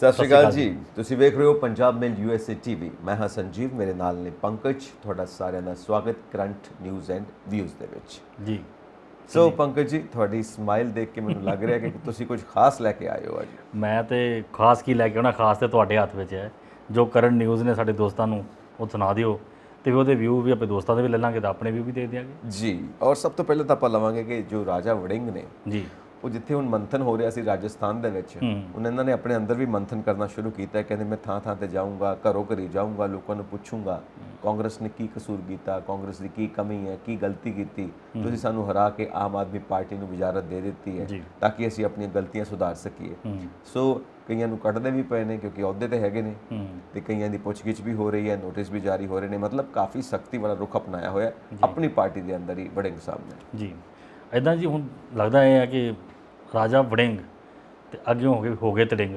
ਸਤਿ ਸ਼੍ਰੀ ਅਕਾਲ ਜੀ। ਤੁਸੀਂ ਵੇਖ ਰਹੇ ਹੋ ਪੰਜਾਬ ਮੇਲ USA TV। ਮੈਂ ਹਾਂ ਸੰਜੀਵ, ਮੇਰੇ ਨਾਲ ਨੇ ਪੰਕਜ। ਤੁਹਾਡਾ ਸਾਰਿਆਂ ਦਾ ਸਵਾਗਤ ਕਰੰਟ ਨਿਊਜ਼ ਐਂਡ ਵਿਊਜ਼ ਦੇ ਵਿੱਚ ਜੀ। ਸੋ ਪੰਕਜ ਜੀ, ਤੁਹਾਡੀ ਸਮਾਈਲ ਦੇਖ ਕੇ ਮੈਨੂੰ ਲੱਗ ਰਿਹਾ ਕਿ ਤੁਸੀਂ ਕੁਝ ਖਾਸ ਲੈ ਕੇ ਆਏ ਹੋ ਅੱਜ। ਮੈਂ ਤੇ ਖਾਸ ਕੀ ਲੈ ਕੇ ਆਉਣਾ, ਖਾਸ ਤੇ ਤੁਹਾਡੇ ਹੱਥ ਵਿੱਚ ਹੈ। ਜੋ ਕਰੰਟ ਨਿਊਜ਼ ਨੇ ਸਾਡੇ ਦੋਸਤਾਂ ਨੂੰ ਉਹ ਸੁਣਾ ਦਿਓ, ਤੇ ਉਹਦੇ ਵਿਊ ਵੀ ਆਪਣੇ ਦੋਸਤਾਂ ਦੇ ਵੀ ਲੈ ਲਾਂਗੇ ਤਾਂ ਆਪਣੇ ਵਿਊ ਵੀ ਦੇ ਦਿਆਂਗੇ ਜੀ। ਔਰ ਸਭ ਤੋਂ ਪਹਿਲਾਂ ਤਾਂ ਆਪਾਂ ਲਵਾਂਗੇ ਕਿ ਜੋ ਰਾਜਾ ਵੜਿੰਗ ਨੇ ਜੀ, ਉਹ ਜਿੱਥੇ ਹੁਣ ਮੰਥਨ ਹੋ ਰਿਹਾ ਸੀ ਰਾਜਸਥਾਨ ਦੇ ਵਿੱਚ, ਉਹਨਾਂ ਨੇ ਆਪਣੇ ਅੰਦਰ ਵੀ ਮੰਥਨ ਕਰਨਾ ਸ਼ੁਰੂ ਕੀਤਾ। ਕਹਿੰਦੇ ਮੈਂ ਥਾਂ ਥਾਂ ਤੇ ਜਾਊਂਗਾ, ਘਰੋਂ ਘਰੀ ਜਾਊਂਗਾ, ਲੋਕਾਂ ਨੂੰ ਪੁੱਛੂੰਗਾ ਕਾਂਗਰਸ ਨੇ ਕੀ ਕਸੂਰ ਕੀਤਾ, ਕਾਂਗਰਸ ਦੀ ਕੀ ਕਮੀ ਹੈ, ਕੀ ਗਲਤੀ ਕੀਤੀ, ਤੁਸੀਂ ਸਾਨੂੰ ਹਰਾ ਕੇ ਆਮ ਆਦਮੀ ਪਾਰਟੀ ਨੂੰ ਵਜ਼ਾਰਤ ਦੇ ਦਿੱਤੀ ਹੈ ਤਾਂ ਕਿ ਅਸੀਂ ਆਪਣੀਆਂ ਗਲਤੀਆਂ ਸੁਧਾਰ ਸਕੀਏ। ਸੋ ਕਈਆਂ ਨੂੰ ਕੱਢਦੇ ਵੀ ਪਏ ਨੇ ਕਿਉਂਕਿ ਅਹੁਦੇ ਤੇ ਹੈਗੇ ਨੇ, ਤੇ ਕਈਆਂ ਦੀ ਪੁੱਛਗਿੱਛ ਵੀ ਹੋ ਰਹੀ ਹੈ, ਨੋਟਿਸ ਵੀ ਜਾਰੀ ਹੋ ਰਹੇ ਨੇ। ਮਤਲਬ ਕਾਫੀ ਸਖਤੀ ਵਾਲਾ ਰੁਖ ਅਪਣਾਇਆ ਹੋਇਆ ਆਪਣੀ ਪਾਰਟੀ ਦੇ ਅੰਦਰ ਹੀ ਵੜਿੰਗ ਸਾਹਿਬ ਨੇ ਜੀ। ਇੱਦਾਂ ਜੀ ਹੁਣ ਲੱਗਦਾ ਇਹ ਹੈ ਕਿ ਰਾਜਾ ਵੜਿੰਗ ਤੇ ਅੱਗੇ ਹੋ ਗਏ ਤੜਿੰਗ।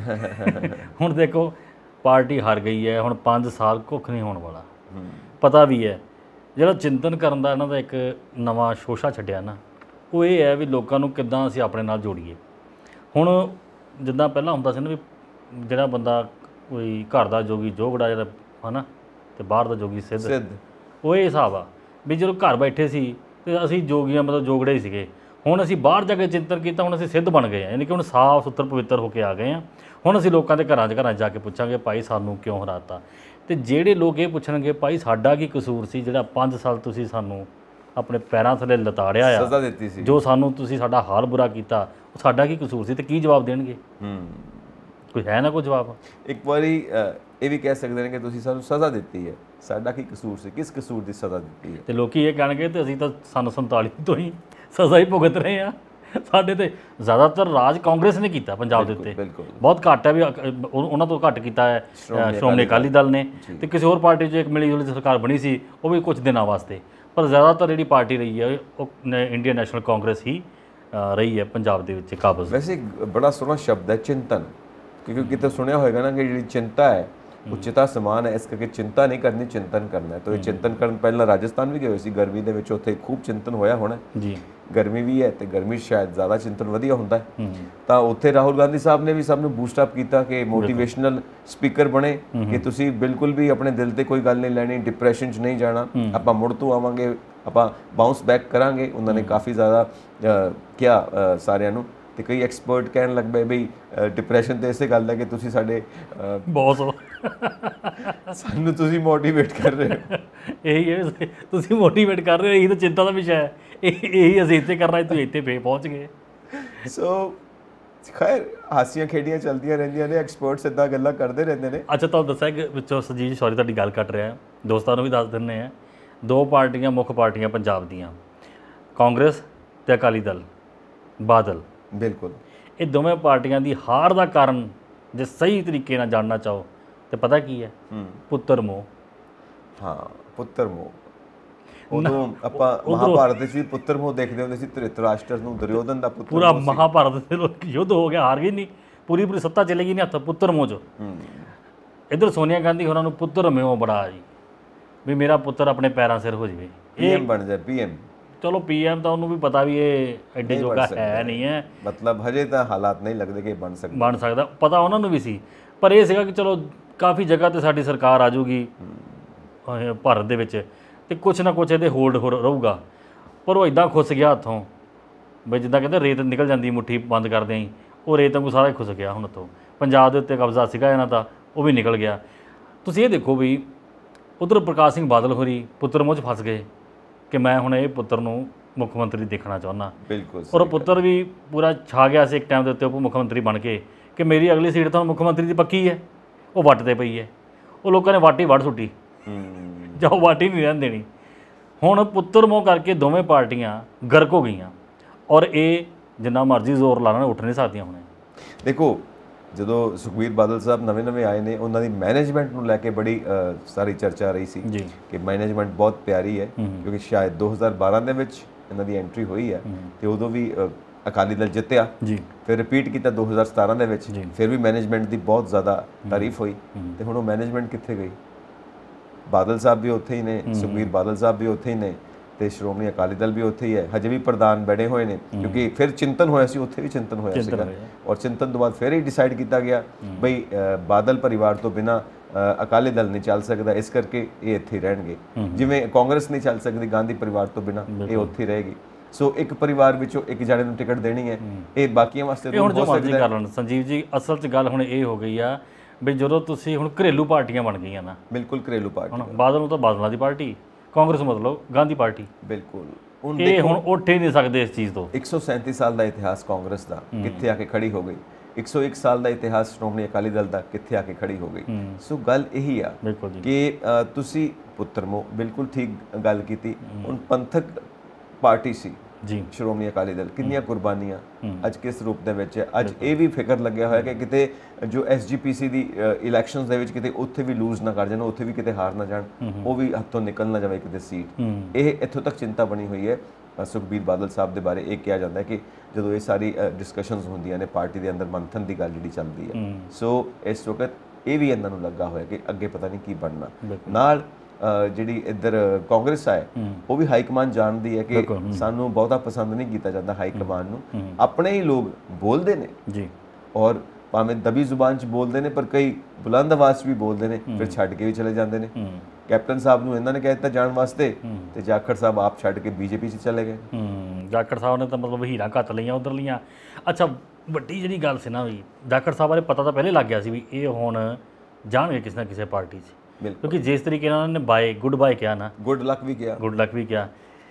ਹੁਣ ਦੇਖੋ ਪਾਰਟੀ ਹਾਰ ਗਈ ਹੈ, ਹੁਣ 5 ਸਾਲ ਕੁੱਖ ਨਹੀਂ ਹੋਣ ਵਾਲਾ। ਪਤਾ ਵੀ ਹੈ ਜਿਹੜਾ ਚਿੰਤਨ ਕਰਨ ਦਾ ਇਹਨਾਂ ਦਾ ਇੱਕ ਨਵਾਂ ਸ਼ੋਸ਼ਾ ਛੱਡਿਆ ਨਾ, ਉਹ ਇਹ ਹੈ ਵੀ ਲੋਕਾਂ ਨੂੰ ਕਿੱਦਾਂ ਅਸੀਂ ਆਪਣੇ ਨਾਲ ਜੋੜੀਏ। ਹੁਣ ਜਿੱਦਾਂ ਪਹਿਲਾਂ ਹੁੰਦਾ ਸੀ ਨਾ ਵੀ ਜਿਹੜਾ ਬੰਦਾ ਕੋਈ ਘਰ ਦਾ ਜੋਗੀ ਜੋਗੜਾ ਜਿਹੜਾ ਹੈ ਨਾ, ਤੇ ਬਾਹਰ ਦਾ ਜੋਗੀ ਸਿੱਧ, ਉਹ ਇਹ ਹਿਸਾਬ ਆ ਵੀ ਜਦੋਂ ਘਰ ਬੈਠੇ ਸੀ ਤੇ ਅਸੀਂ ਜੋਗੀਆਂ ਮਤਲਬ ਜੋਗੜੇ ਹੀ ਸੀਗੇ। ਹੁਣ ਅਸੀਂ ਬਾਹਰ ਜਾ ਕੇ ਚਿੰਤਨ ਕੀਤਾ, ਹੁਣ ਅਸੀਂ ਸਿੱਧ ਬਣ ਗਏ ਹਾਂ, ਯਾਨੀ ਕਿ ਹੁਣ ਸਾਫ਼ ਸੁਥਰ ਪਵਿੱਤਰ ਹੋ ਕੇ ਆ ਗਏ ਹਾਂ। ਹੁਣ ਅਸੀਂ ਲੋਕਾਂ ਦੇ ਘਰਾਂ 'ਚ ਜਾ ਕੇ ਪੁੱਛਾਂਗੇ ਭਾਈ ਸਾਨੂੰ ਕਿਉਂ ਹਰਾਤਾ। ਤੇ ਜਿਹੜੇ ਲੋਕ ਇਹ ਪੁੱਛਣਗੇ ਭਾਈ ਸਾਡਾ ਕੀ ਕਸੂਰ ਸੀ ਜਿਹੜਾ 5 ਸਾਲ ਤੁਸੀਂ ਸਾਨੂੰ ਆਪਣੇ ਪੈਰਾਂ ਥੱਲੇ ਲਤਾੜਿਆ ਆ, ਸਜ਼ਾ ਦਿੱਤੀ ਸੀ, ਜੋ ਸਾਨੂੰ ਤੁਸੀਂ ਸਾਡਾ ਹਾਲ ਬੁਰਾ ਕੀਤਾ, ਉਹ ਸਾਡਾ ਕੀ ਕਸੂਰ ਸੀ, ਤੇ ਕੀ ਜਵਾਬ ਦੇਣਗੇ? ਕੋਈ ਹੈ ਨਾ ਕੋਈ ਜਵਾਬ। ਇੱਕ ਵਾਰੀ ਇਹ ਵੀ ਕਹਿ ਸਕਦੇ ਨੇ ਕਿ ਤੁਸੀਂ ਸਾਨੂੰ ਸਜ਼ਾ ਦਿੱਤੀ ਹੈ, ਸਾਡਾ ਕੀ ਕਸੂਰ ਸੀ, ਕਿਸ ਕਸੂਰ ਦੀ ਸਜ਼ਾ ਦਿੱਤੀ ਹੈ। ਤੇ ਲੋਕੀ ਇਹ ਕਹਿਣਗੇ ਤੇ ਅਸੀਂ ਤਾਂ ਸਨ 47 ਤੋਂ ਹੀ ਸਜ਼ਾ ਹੀ ਭੁਗਤ ਰਹੇ ਹਾਂ। ਸਾਡੇ ਤੇ ਜ਼ਿਆਦਾਤਰ ਰਾਜ ਕਾਂਗਰਸ ਨੇ ਕੀਤਾ ਪੰਜਾਬ ਦੇ ਉੱਤੇ, ਬਹੁਤ ਘੱਟ ਹੈ ਵੀ ਉਹਨਾਂ ਤੋਂ ਘੱਟ ਕੀਤਾ ਹੈ ਸ਼੍ਰੋਮਣੀ ਅਕਾਲੀ ਦਲ ਨੇ, ਤੇ ਕਿਸੇ ਹੋਰ ਪਾਰਟੀ 'ਚ ਇੱਕ ਮਿਲੀ ਜੁਲੀ ਸਰਕਾਰ ਬਣੀ ਸੀ, ਉਹ ਵੀ ਕੁਝ ਦਿਨਾਂ ਵਾਸਤੇ। ਪਰ ਜ਼ਿਆਦਾਤਰ ਜਿਹੜੀ ਪਾਰਟੀ ਰਹੀ ਹੈ ਉਹ ਇੰਡੀਅਨ ਨੈਸ਼ਨਲ ਕਾਂਗਰਸ ਹੀ ਰਹੀ ਹੈ ਪੰਜਾਬ ਦੇ ਵਿੱਚ ਕਾਬਜ਼। ਵੈਸੇ ਬੜਾ ਸੋਹਣਾ ਸ਼ਬਦ ਹੈ ਚਿੰਤਨ, ਕਿਉਂਕਿ ਕਿਤੇ ਸੁਣਿਆ ਹੋਏਗਾ ਨਾ ਕਿ ਜਿਹੜੀ ਚਿੰਤਾ ਹੈ ਉਹ ਚਿਤਾ ਸਮਾਨ ਹੈ, ਇਸ ਕਰਕੇ ਚਿੰਤਾ ਨਹੀਂ ਕਰਨੀ, ਚਿੰਤਨ ਕਰਨਾ ਹੈ। ਤਾਂ ਇਹ ਚਿੰਤਨ ਕਰਨ ਪਹਿਲਾਂ ਰਾਜਸਥਾਨ ਵੀ ਗਏ ਹੋਏ ਸੀ ਗਰਮੀ ਦੇ ਵਿੱਚ, ਉੱਥੇ ਖੂਬ ਚਿੰਤਨ ਹੋਇਆ ਹੋਣਾ ਜੀ। ਗਰਮੀ ਵੀ ਹੈ ਤੇ ਗਰਮੀ ਸ਼ਾਇਦ ਜ਼ਿਆਦਾ ਚਿੰਤਨ ਵਧੀਆ ਹੁੰਦਾ ਹੈ। ਤਾਂ ਉੱਥੇ ਰਾਹੁਲ ਗਾਂਧੀ ਸਾਹਿਬ ਨੇ ਵੀ ਸਭ ਨੂੰ ਬੂਸਟ ਅਪ ਕੀਤਾ ਕਿ ਮੋਟੀਵੇਸ਼ਨਲ ਸਪੀਕਰ ਬਣੇ, ਕਿ ਤੁਸੀਂ ਬਿਲਕੁਲ ਵੀ ਆਪਣੇ ਦਿਲ ਤੇ ਕੋਈ ਗੱਲ ਨਹੀਂ ਲੈਣੀ, ਡਿਪਰੈਸ਼ਨ 'ਚ ਨਹੀਂ ਜਾਣਾ, ਆਪਾਂ ਮੁੜ ਤੋਂ ਆਵਾਂਗੇ, ਆਪਾਂ ਬਾਉਂਸ ਬੈਕ ਕਰਾਂਗੇ। ਉਹਨਾਂ ਨੇ ਕਾਫੀ ਜ਼ਿਆਦਾ ਕਿਹਾ ਸਾਰਿਆਂ ਨੂੰ, ਤੇ ਕਈ ਐਕਸਪਰਟ ਕਹਿਣ ਲੱਗ ਪਏ ਬਈ ਡਿਪਰੈਸ਼ਨ ਤੇ ਇਸੇ ਗੱਲ ਹੈ ਕਿ ਤੁਸੀਂ ਸਾਡੇ ਬੌਸ ਹੋ, ਸਾਨੂੰ ਤੁਸੀਂ ਮੋਟੀਵੇਟ ਕਰ ਰਹੇ ਹੋ। ਇਹੀ ਹੈ, ਤੁਸੀਂ ਮੋਟੀਵੇਟ ਕਰ ਰਹੇ ਹੋ, ਇਹੀ ਤਾਂ ਚਿੰਤਾ ਦਾ ਵਿਸ਼ਾ ਹੈ। ਇਹੀ ਅਸੀਂ ਇੱਥੇ ਕਰਨਾ, ਤੁਸੀਂ ਇੱਥੇ ਪਹੁੰਚ ਗਏ। ਸੋ ਖੈਰ ਹਾਸੀਆਂ ਖੇਡੀਆਂ ਚੱਲਦੀਆਂ ਰਹਿੰਦੀਆਂ ਨੇ, ਐਕਸਪਰਟਸ ਇੱਦਾਂ ਗੱਲਾਂ ਕਰਦੇ ਰਹਿੰਦੇ ਨੇ। ਅੱਛਾ, ਤੁਹਾਨੂੰ ਦੱਸਿਆ ਕਿ ਵਿੱਚੋਂ ਸੰਜੀਵ ਸੌਰੀ ਤੁਹਾਡੀ ਗੱਲ ਕੱਟ ਰਿਹਾ, ਦੋਸਤਾਂ ਨੂੰ ਵੀ ਦੱਸ ਦਿੰਦੇ ਆ। 2 ਪਾਰਟੀਆਂ ਮੁੱਖ ਪਾਰਟੀਆਂ ਪੰਜਾਬ ਦੀਆਂ, ਕਾਂਗਰਸ ਤੇ ਅਕਾਲੀ ਦਲ, ਬਾਦਲ। ਬਿਲਕੁਲ, ਇਹ ਦੋਵੇਂ ਪਾਰਟੀਆਂ ਦੀ ਹਾਰ ਦਾ ਕਾਰਨ ਜੇ ਸਹੀ ਤਰੀਕੇ ਨਾਲ ਜਾਣਨਾ ਚਾਹੋ ਤੇ ਪਤਾ ਕੀ ਹੈ? ਪੁੱਤਰ ਮੋਹ। ਹਾਂ, ਪੁੱਤਰ ਮੋਹ। ਉਦੋਂ ਆਪਾਂ ਮਹਾਭਾਰਤ ਵਿੱਚ ਵੀ ਪੁੱਤਰ ਮੋਹ ਦੇਖਦੇ ਹੁੰਦੇ ਸੀ, ਧ੍ਰਿਤਰਾਸ਼ਟਰ ਨੂੰ ਦੁਰਯੋਧਨ ਦਾ ਪੁੱਤਰ ਪੂਰਾ ਮਹਾਭਾਰਤ ਦੇ ਯੁੱਧ ਹੋ ਗਿਆ, ਹਾਰ ਗਈ ਨਹੀਂ, ਪੂਰੀ ਸੱਤਾ ਚਲੇ ਗਈ ਨਹੀਂ ਹੱਥ ਪੁੱਤਰ ਮੋਹ 'ਚ। ਇੱਧਰ ਸੋਨੀਆ ਗਾਂਧੀ ਹੋਰਾਂ ਨੂੰ ਪੁੱਤਰ ਮੋਹ ਬੜਾ ਜੀ, ਵੀ ਮੇਰਾ ਪੁੱਤਰ ਆਪਣੇ ਪੈਰਾਂ ਸਿਰ ਹੋ ਜਾਵੇ, PM ਬਣ ਜਾਏ, PM। ਚਲੋ PM ਤਾਂ ਉਹਨੂੰ ਵੀ ਪਤਾ ਵੀ ਇਹ ਐਡੇ ਜੋਗਾ ਹੈ ਨਹੀਂ ਹੈ, ਮਤਲਬ ਹਜੇ ਤਾਂ ਹਾਲਾਤ ਨਹੀਂ ਲੱਗਦੇ ਕਿ ਬਣ ਸਕਦਾ, ਪਤਾ ਉਹਨਾਂ ਨੂੰ ਵੀ ਸੀ। ਪਰ ਇਹ ਸੀਗਾ ਕਿ ਚਲੋ ਕਾਫੀ ਜਗ੍ਹਾ ਤੇ ਸਾਡੀ ਸਰਕਾਰ ਆ ਜਾਊਗੀ ਭਾਰਤ ਦੇ ਵਿੱਚ, ਤੇ ਕੁਛ ਨਾ ਕੁਛ ਇਹਦੇ ਹੋਲਡ ਰਹੂਗਾ। ਪਰ ਉਹ ਇੱਦਾਂ ਖੁੱਸ ਗਿਆ ਹੱਥੋਂ ਬਈ ਜਿੱਦਾਂ ਕਹਿੰਦੇ ਰੇਤ ਨਿਕਲ ਜਾਂਦੀ ਮੁੱਠੀ ਬੰਦ ਕਰਦੇ ਹੀ, ਉਹ ਰੇਤ ਵਾਂਗੂ ਸਾਰਾ ਹੀ ਖੁੱਸ ਗਿਆ। ਹੁਣ ਉੱਥੋਂ ਪੰਜਾਬ ਦੇ ਉੱਤੇ ਕਬਜ਼ਾ ਸੀਗਾ ਇਹਨਾਂ ਦਾ, ਉਹ ਵੀ ਨਿਕਲ ਗਿਆ। ਤੁਸੀਂ ਇਹ ਦੇਖੋ ਵੀ ਉੱਧਰ ਪ੍ਰਕਾਸ਼ ਸਿੰਘ ਬਾਦਲ ਹੋਰੀ ਪੁੱਤਰ ਮੋਹ 'ਚ ਫਸ ਗਏ ਕਿ ਮੈਂ ਹੁਣ ਇਹ ਪੁੱਤਰ ਨੂੰ ਮੁੱਖ ਮੰਤਰੀ ਦੇਖਣਾ ਚਾਹੁੰਦਾ। ਬਿਲਕੁਲ, ਔਰ ਉਹ ਪੁੱਤਰ ਵੀ ਪੂਰਾ ਛਾ ਗਿਆ ਸੀ ਇੱਕ ਟਾਈਮ ਦੇ ਉੱਤੇ ਉਪ ਮੁੱਖ ਮੰਤਰੀ ਬਣ ਕੇ ਕਿ ਮੇਰੀ ਅਗਲੀ ਸੀਟ ਤਾਂ ਮੁੱਖ ਮੰਤਰੀ ਦੀ ਪੱਕੀ ਹੈ। ਉਹ ਵੱਟ 'ਤੇ ਪਈ ਹੈ, ਉਹ ਲੋਕਾਂ ਨੇ ਵਾਟੀ ਵੱਢ ਸੁੱਟੀ, ਜਾਂ ਉਹ ਵਾਟੀ ਨਹੀਂ ਰਹਿਣ ਦੇਣੀ। ਹੁਣ ਪੁੱਤਰ ਮੋਹ ਕਰਕੇ ਦੋਵੇਂ ਪਾਰਟੀਆਂ ਗਰਕ ਹੋ ਗਈਆਂ, ਔਰ ਇਹ ਜਿੰਨਾ ਮਰਜ਼ੀ ਜ਼ੋਰ ਲਾ ਲੈਣ ਉੱਠ ਨਹੀਂ ਸਕਦੀਆਂ ਹੁਣ। ਦੇਖੋ ਜਦੋਂ ਸੁਖਬੀਰ ਬਾਦਲ ਸਾਹਿਬ ਨਵੇਂ ਆਏ ਨੇ, ਉਹਨਾਂ ਦੀ ਮੈਨੇਜਮੈਂਟ ਨੂੰ ਲੈ ਕੇ ਬੜੀ ਸਾਰੀ ਚਰਚਾ ਰਹੀ ਸੀ ਕਿ ਮੈਨੇਜਮੈਂਟ ਬਹੁਤ ਪਿਆਰੀ ਹੈ, ਕਿਉਂਕਿ ਸ਼ਾਇਦ 2012 ਦੇ ਵਿੱਚ ਇਹਨਾਂ ਦੀ ਐਂਟਰੀ ਹੋਈ ਹੈ ਤੇ ਉਦੋਂ ਵੀ ਅਕਾਲੀ ਦਲ ਜਿੱਤਿਆ, ਫਿਰ ਰਿਪੀਟ ਕੀਤਾ 2017 ਦੇ ਵਿੱਚ, ਫਿਰ ਵੀ ਮੈਨੇਜਮੈਂਟ ਦੀ ਬਹੁਤ ਜ਼ਿਆਦਾ ਤਾਰੀਫ ਹੋਈ। ਤੇ ਹੁਣ ਉਹ ਮੈਨੇਜਮੈਂਟ ਕਿੱਥੇ ਗਈ? ਬਾਦਲ ਸਾਹਿਬ ਵੀ ਉੱਥੇ ਹੀ ਨੇ, ਸੁਖਬੀਰ ਬਾਦਲ ਸਾਹਿਬ ਵੀ ਉੱਥੇ ਹੀ ਨੇ, ਤੇ ਸ਼੍ਰੋਮਣੀ ਅਕਾਲੀ ਦਲ ਵੀ ਉੱਥੇ ਹੀ ਹੈ, ਹਜੇ ਵੀ ਪ੍ਰਧਾਨ ਬਣੇ ਹੋਏ ਨੇ, ਕਿਉਂਕਿ ਫਿਰ ਚਿੰਤਨ ਹੋਇਆ ਸੀ, ਉੱਥੇ ਵੀ ਚਿੰਤਨ ਹੋਇਆ ਸੀਗਾ, ਔਰ ਚਿੰਤਨ ਤੋਂ ਬਾਅਦ ਫਿਰ ਹੀ ਡਿਸਾਈਡ ਕੀਤਾ ਗਿਆ ਬਈ ਬਾਦਲ ਪਰਿਵਾਰ ਤੋਂ ਬਿਨਾਂ ਅਕਾਲੀ ਦਲ ਨਹੀਂ ਚੱਲ ਸਕਦਾ, ਇਸ ਕਰਕੇ ਇਹ ਇੱਥੇ ਰਹਿਣਗੇ। ਜਿਵੇਂ ਕਾਂਗਰਸ ਨਹੀਂ ਚੱਲ ਸਕਦੀ ਗਾਂਧੀ ਪਰਿਵਾਰ ਤੋਂ ਬਿਨਾਂ, ਇਹ ਉੱਥੇ ਰਹੇਗੀ। ਸੋ ਇੱਕ ਪਰਿਵਾਰ ਵਿੱਚੋਂ ਇੱਕ ਜਣੇ ਨੂੰ ਟਿਕਟ ਦੇਣੀ ਹੈ, ਇਹ ਬਾਕੀਆਂ ਵਾਸਤੇ ਹੁਣ ਜੋ ਮਰਜ਼ੀ ਕਰ ਲੈਣ। ਸੰਜੀਵ ਜੀ, ਅਸਲ 'ਚ ਗੱਲ ਹੁਣ ਇਹ ਹੋ ਗਈ ਆ ਵੀ ਜਦੋਂ ਤੁਸੀਂ ਹੁਣ ਘਰੇਲੂ ਪਾਰਟੀਆਂ ਬਣ ਗਈਆਂ ਨਾ, ਬਿਲਕੁਲ ਘਰੇਲੂ ਪਾਰਟੀ, ਹੁਣ ਬਾਦਲ ਨੂੰ ਤਾਂ ਬਾਦਲਾਂ ਦੀ ਪਾਰਟੀ, ਕਾਂਗਰਸ ਮਤਲਬ ਗਾਂਧੀ ਪਾਰਟੀ, ਬਿਲਕੁਲ ਇਹ ਹੁਣ ਉੱਠ ਹੀ ਨਹੀਂ ਸਕਦੇ ਇਸ ਚੀਜ਼ ਤੋਂ। 137 ਸਾਲ ਦਾ ਇਤਿਹਾਸ ਕਾਂਗਰਸ ਦਾ ਕਿੱਥੇ ਆ ਕੇ ਖੜੀ ਹੋ ਗਈ, 101 ਸਾਲ ਦਾ ਇਤਿਹਾਸ ਸ਼੍ਰੋਮਣੀ ਅਕਾਲੀ ਦਲ ਦਾ ਕਿੱਥੇ ਆ ਕੇ ਖੜੀ ਹੋ ਗਈ। ਸੋ ਗੱਲ ਇਹੀ ਆ ਕਿ ਤੁਸੀਂ ਪੁੱਤਰ ਮੋ ਬਿਲਕੁਲ ਠੀਕ ਗੱਲ ਕੀਤੀ। ਹੁਣ ਪੰਥਕ ਪਾਰਟੀ ਸੀ ਜੀ ਸ਼੍ਰੋਮਣੀ ਅਕਾਲੀ ਦਲ, ਕਿੰਨੀਆਂ ਕੁਰਬਾਨੀਆਂ ਅੱਜ ਕਿਸ ਰੂਪ ਦੇ ਵਿੱਚ ਹੈ। ਅੱਜ ਇਹ ਵੀ ਫਿਕਰ ਲੱਗਿਆ ਹੋਇਆ ਕਿ ਕਿਤੇ ਜੋ SGPC ਦੀ ਇਲੈਕਸ਼ਨਸ ਦੇ ਵਿੱਚ ਕਿਤੇ ਉੱਥੇ ਵੀ ਲੂਜ਼ ਨਾ ਕਰ ਜਾਣ, ਉੱਥੇ ਵੀ ਕਿਤੇ ਹਾਰ ਨਾ ਜਾਣ, ਉਹ ਵੀ ਹੱਥੋਂ ਨਿਕਲ ਨਾ ਜਾਵੇ ਕਿਤੇ ਸੀਟ। ਇਹ ਇੱਥੋਂ ਤੱਕ ਚਿੰਤਾ ਬਣੀ ਹੋਈ ਹੈ। ਸੁਖਬੀਰ ਬਾਦਲ ਸਾਹਿਬ ਦੇ ਬਾਰੇ ਇਹ ਕਿਹਾ ਜਾਂਦਾ ਹੈ ਕਿ ਜਦੋਂ ਇਹ ਸਾਰੀ ਡਿਸਕਸ਼ਨਸ ਹੁੰਦੀਆਂ ਨੇ ਪਾਰਟੀ ਦੇ ਅੰਦਰ, ਮੰਥਨ ਦੀ ਗੱਲ ਜਿਹੜੀ ਚੱਲਦੀ ਹੈ, ਸੋ ਇਸ ਵਕਤ ਇਹ ਵੀ ਇਹਨਾਂ ਨੂੰ ਲੱਗਾ ਹੋਇਆ ਕਿ ਅੱਗੇ ਪਤਾ ਨਹੀਂ ਕੀ ਬਣਨਾ। ਨਾਲ ਜਿਹੜੀ ਇੱਧਰ ਕਾਂਗਰਸ ਹੈ, ਉਹ ਵੀ ਹਾਈ ਕਮਾਨ ਜਾਣਦੀ ਹੈ ਕਿ ਸਾਨੂੰ ਬਹੁਤਾ ਪਸੰਦ ਨਹੀਂ ਕੀਤਾ ਜਾਂਦਾ ਹਾਈ ਕਮਾਨ ਨੂੰ, ਆਪਣੇ ਹੀ ਲੋਕ ਬੋਲਦੇ ਨੇ ਜੀ, ਔਰ ਭਾਵੇਂ ਦਬੀ ਜ਼ੁਬਾਨ 'ਚ ਬੋਲਦੇ ਨੇ, ਪਰ ਕਈ ਬੁਲੰਦ ਆਵਾਜ਼ 'ਚ ਵੀ ਬੋਲਦੇ ਨੇ, ਫਿਰ ਛੱਡ ਕੇ ਵੀ ਚਲੇ ਜਾਂਦੇ ਨੇ। ਕੈਪਟਨ ਸਾਹਿਬ ਨੂੰ ਇਹਨਾਂ ਨੇ ਕਹਿ ਦਿੱਤਾ ਜਾਣ ਵਾਸਤੇ, ਤੇ ਜਾਖੜ ਸਾਹਿਬ ਆਪ ਛੱਡ ਕੇ BJP 'ਚ ਚਲੇ ਗਏ। ਜਾਖੜ ਸਾਹਿਬ ਨੇ ਤਾਂ ਮਤਲਬ ਹੀਰਾ ਘੱਤ ਲਈਆਂ ਉਧਰ ਲੀਆਂ। ਅੱਛਾ, ਵੱਡੀ ਜਿਹੜੀ ਗੱਲ ਸੀ ਨਾ ਵੀ ਜਾਖੜ ਸਾਹਿਬ ਬਾਰੇ ਪਤਾ ਤਾਂ ਪਹਿਲੇ ਲੱਗ ਗਿਆ ਸੀ ਵੀ ਇਹ ਹੁਣ ਜਾਣਗੇ ਕਿਸੇ ਨਾ ਕਿਸੇ ਪਾਰਟੀ 'ਚ, ਕਿਉਂਕਿ ਜਿਸ ਤਰੀਕੇ ਨਾਲ ਉਹਨਾਂ ਨੇ ਗੁੱਡ ਬਾਏ ਕਿਹਾ ਨਾ, ਗੁੱਡ ਲੱਕ ਵੀ ਕਿਹਾ।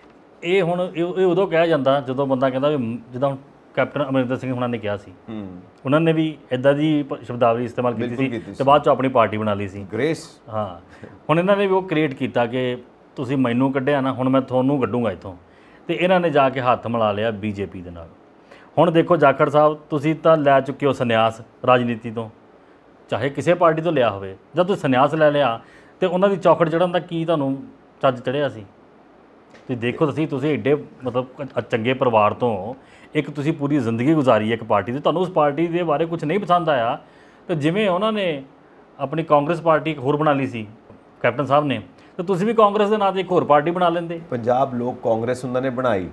ਇਹ ਹੁਣ ਇਹ ਉਦੋਂ ਕਿਹਾ ਜਾਂਦਾ ਜਦੋਂ ਬੰਦਾ ਕਹਿੰਦਾ ਵੀ ਜਿੱਦਾਂ ਹੁਣ ਕੈਪਟਨ ਅਮਰਿੰਦਰ ਸਿੰਘ ਹੁਣਾਂ ਨੇ ਕਿਹਾ ਸੀ, ਉਹਨਾਂ ਨੇ ਵੀ ਇੱਦਾਂ ਦੀ ਸ਼ਬਦਾਵਲੀ ਇਸਤੇਮਾਲ ਕੀਤੀ ਸੀ ਤੇ ਬਾਅਦ 'ਚ ਆਪਣੀ ਪਾਰਟੀ ਬਣਾ ਲਈ ਸੀ, ਗ੍ਰੇਸ। ਹਾਂ, ਹੁਣ ਇਹਨਾਂ ਨੇ ਵੀ ਉਹ ਕ੍ਰੀਏਟ ਕੀਤਾ ਕਿ ਤੁਸੀਂ ਮੈਨੂੰ ਕੱਢਿਆ ਨਾ, ਹੁਣ ਮੈਂ ਤੁਹਾਨੂੰ ਕੱਢੂੰਗਾ ਇੱਥੋਂ, ਤੇ ਇਹਨਾਂ ਨੇ ਜਾ ਕੇ ਹੱਥ ਮਿਲਾ ਲਿਆ BJP ਦੇ ਨਾਲ। ਹੁਣ ਦੇਖੋ ਜਾਖੜ ਸਾਹਿਬ, ਤੁਸੀਂ ਤਾਂ ਲੈ ਚੁੱਕੇ ਹੋ ਸੰਨਿਆਸ ਰਾਜਨੀਤੀ ਤੋਂ, ਚਾਹੇ ਕਿਸੇ ਪਾਰਟੀ ਤੋਂ ਲਿਆ ਹੋਵੇ। ਜਦ ਤੁਸੀਂ ਸੰਨਿਆਸ ਲੈ ਲਿਆ ਤੇ ਉਹਨਾਂ ਦੀ ਚੌਖੜ ਚੜ੍ਹਨ ਦਾ ਕੀ ਤੁਹਾਨੂੰ ਚੱਜ ਚੜ੍ਹਿਆ ਸੀ? ਤੁਸੀਂ ਦੇਖੋ, ਤੁਸੀਂ ਐਡੇ ਮਤਲਬ ਚੰਗੇ ਪਰਿਵਾਰ ਤੋਂ ਇੱਕ ਤੁਸੀਂ ਪੂਰੀ ਜ਼ਿੰਦਗੀ ਗੁਜ਼ਾਰੀ ਹੈ ਇੱਕ ਪਾਰਟੀ ਦੀ, ਤੁਹਾਨੂੰ ਉਸ ਪਾਰਟੀ ਦੇ ਬਾਰੇ ਕੁਝ ਨਹੀਂ ਪਸੰਦ ਆਇਆ, ਤੇ ਜਿਵੇਂ ਉਹਨਾਂ ਨੇ ਆਪਣੀ ਕਾਂਗਰਸ ਪਾਰਟੀ ਇੱਕ ਹੋਰ ਬਣਾ ਲਈ ਸੀ ਕੈਪਟਨ ਸਾਹਿਬ ਨੇ, ਤੇ ਤੁਸੀਂ ਵੀ ਕਾਂਗਰਸ ਦੇ ਨਾਂ 'ਤੇ ਇੱਕ ਹੋਰ ਪਾਰਟੀ ਬਣਾ ਲੈਂਦੇ। ਪੰਜਾਬ ਲੋਕ ਕਾਂਗਰਸ ਉਹਨਾਂ ਨੇ ਬਣਾਈ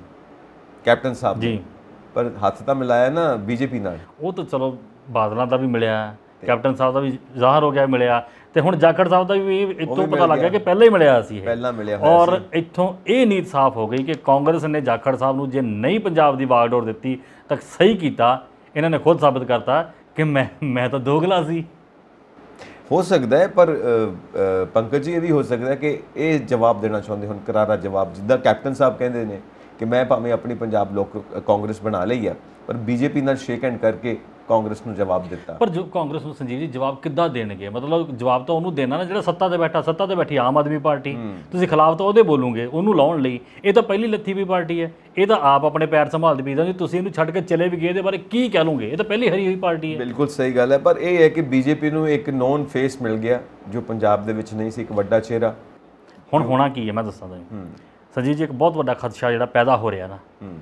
ਕੈਪਟਨ ਸਾਹਿਬ ਜੀ, ਪਰ ਹੱਥ ਤਾਂ ਮਿਲਾਇਆ ਨਾ BJP ਨਾਲ। ਉਹ ਤਾਂ ਚਲੋ ਬਾਦਲਾਂ ਦਾ ਵੀ ਮਿਲਿਆ, ਕੈਪਟਨ ਸਾਹਿਬ ਦਾ ਵੀ ਜ਼ਾਹਰ ਹੋ ਗਿਆ ਮਿਲਿਆ, ਤੇ ਹੁਣ ਜਾਖੜ ਸਾਹਿਬ ਦਾ ਵੀ ਇੱਥੋਂ ਪਤਾ ਲੱਗ ਗਿਆ ਕਿ ਪਹਿਲਾਂ ਹੀ ਮਿਲਿਆ ਸੀ, ਪਹਿਲਾਂ ਮਿਲਿਆ ਹੋਇਆ ਸੀ। ਔਰ ਇੱਥੋਂ ਇਹ ਨੀਤ ਸਾਫ਼ ਹੋ ਗਈ ਕਿ ਕਾਂਗਰਸ ਨੇ ਜਾਖੜ ਸਾਹਿਬ ਨੂੰ ਜੇ ਨਹੀਂ ਪੰਜਾਬ ਦੀ ਵਾਗਡੋਰ ਦਿੱਤੀ ਤਾਂ ਸਹੀ ਕੀਤਾ। ਇਹਨਾਂ ਨੇ ਖੁਦ ਸਾਬਿਤ ਕਰਤਾ ਕਿ ਮੈਂ ਤਾਂ ਦੋਗਲਾ ਸੀ। ਹੋ ਸਕਦਾ ਹੈ, ਪਰ ਪੰਕਜ ਜੀ ਇਹ ਵੀ ਹੋ ਸਕਦਾ ਕਿ ਇਹ ਜਵਾਬ ਦੇਣਾ ਚਾਹੁੰਦੇ ਹੁਣ, ਕਰਾਰਾ ਜਵਾਬ, ਜਿੱਦਾਂ ਕੈਪਟਨ ਸਾਹਿਬ ਕਹਿੰਦੇ ਨੇ ਕਿ ਮੈਂ ਭਾਵੇਂ ਆਪਣੀ ਪੰਜਾਬ ਲੋਕ ਕਾਂਗਰਸ ਬਣਾ ਲਈ ਆ, ਪਰ BJP ਨਾਲ ਸ਼ੇਕ ਹੈਂਡ ਕਰਕੇ ਕਾਂਗਰਸ ਨੂੰ ਜਵਾਬ ਦਿੱਤਾ। ਪਰ ਜੋ ਕਾਂਗਰਸ ਨੂੰ ਸੰਜੀਵ ਜੀ ਜਵਾਬ ਕਿੱਦਾਂ ਦੇਣਗੇ? ਮਤਲਬ ਜਵਾਬ ਤਾਂ ਉਹਨੂੰ ਦੇਣਾ ਨਾ ਜਿਹੜਾ ਸੱਤਾ ਤੇ ਬੈਠੀ ਆਮ ਆਦਮੀ ਪਾਰਟੀ। ਤੁਸੀਂ ਖਿਲਾਫ ਤਾਂ ਉਹਦੇ ਬੋਲੋਗੇ ਉਹਨੂੰ ਲਾਉਣ ਲਈ। ਇਹ ਤਾਂ ਪਹਿਲੀ ਲੱਥੀ ਵੀ ਪਾਰਟੀ ਹੈ, ਇਹ ਤਾਂ ਆਪ ਆਪਣੇ ਪੈਰ ਸੰਭਾਲਦੀ ਪਈ ਜਾਂਦੀ, ਤੁਸੀਂ ਇਹਨੂੰ ਛੱਡ ਕੇ ਚਲੇ ਵੀ ਗਏ, ਇਹਦੇ ਬਾਰੇ ਕੀ ਕਹਿ ਲਓਗੇ? ਇਹ ਤਾਂ ਪਹਿਲੀ ਹਰੀ ਹੋਈ ਪਾਰਟੀ ਹੈ। ਬਿਲਕੁਲ ਸਹੀ ਗੱਲ ਹੈ, ਪਰ ਇਹ ਹੈ ਕਿ BJP ਨੂੰ ਇੱਕ ਨੋਨ ਫੇਸ ਮਿਲ ਗਿਆ ਜੋ ਪੰਜਾਬ ਦੇ ਵਿੱਚ ਨਹੀਂ ਸੀ, ਇੱਕ ਵੱਡਾ ਚਿਹਰਾ। ਹੁਣ ਹੋਣਾ ਕੀ ਹੈ ਮੈਂ ਦੱਸਾਂ ਤੁਹਾਨੂੰ ਸੰਜੀਵ ਜੀ, ਇੱਕ ਬਹੁਤ ਵੱਡਾ ਖਦਸ਼ਾ ਜਿਹੜਾ ਪੈਦਾ ਹੋ ਰਿਹਾ ਨਾ,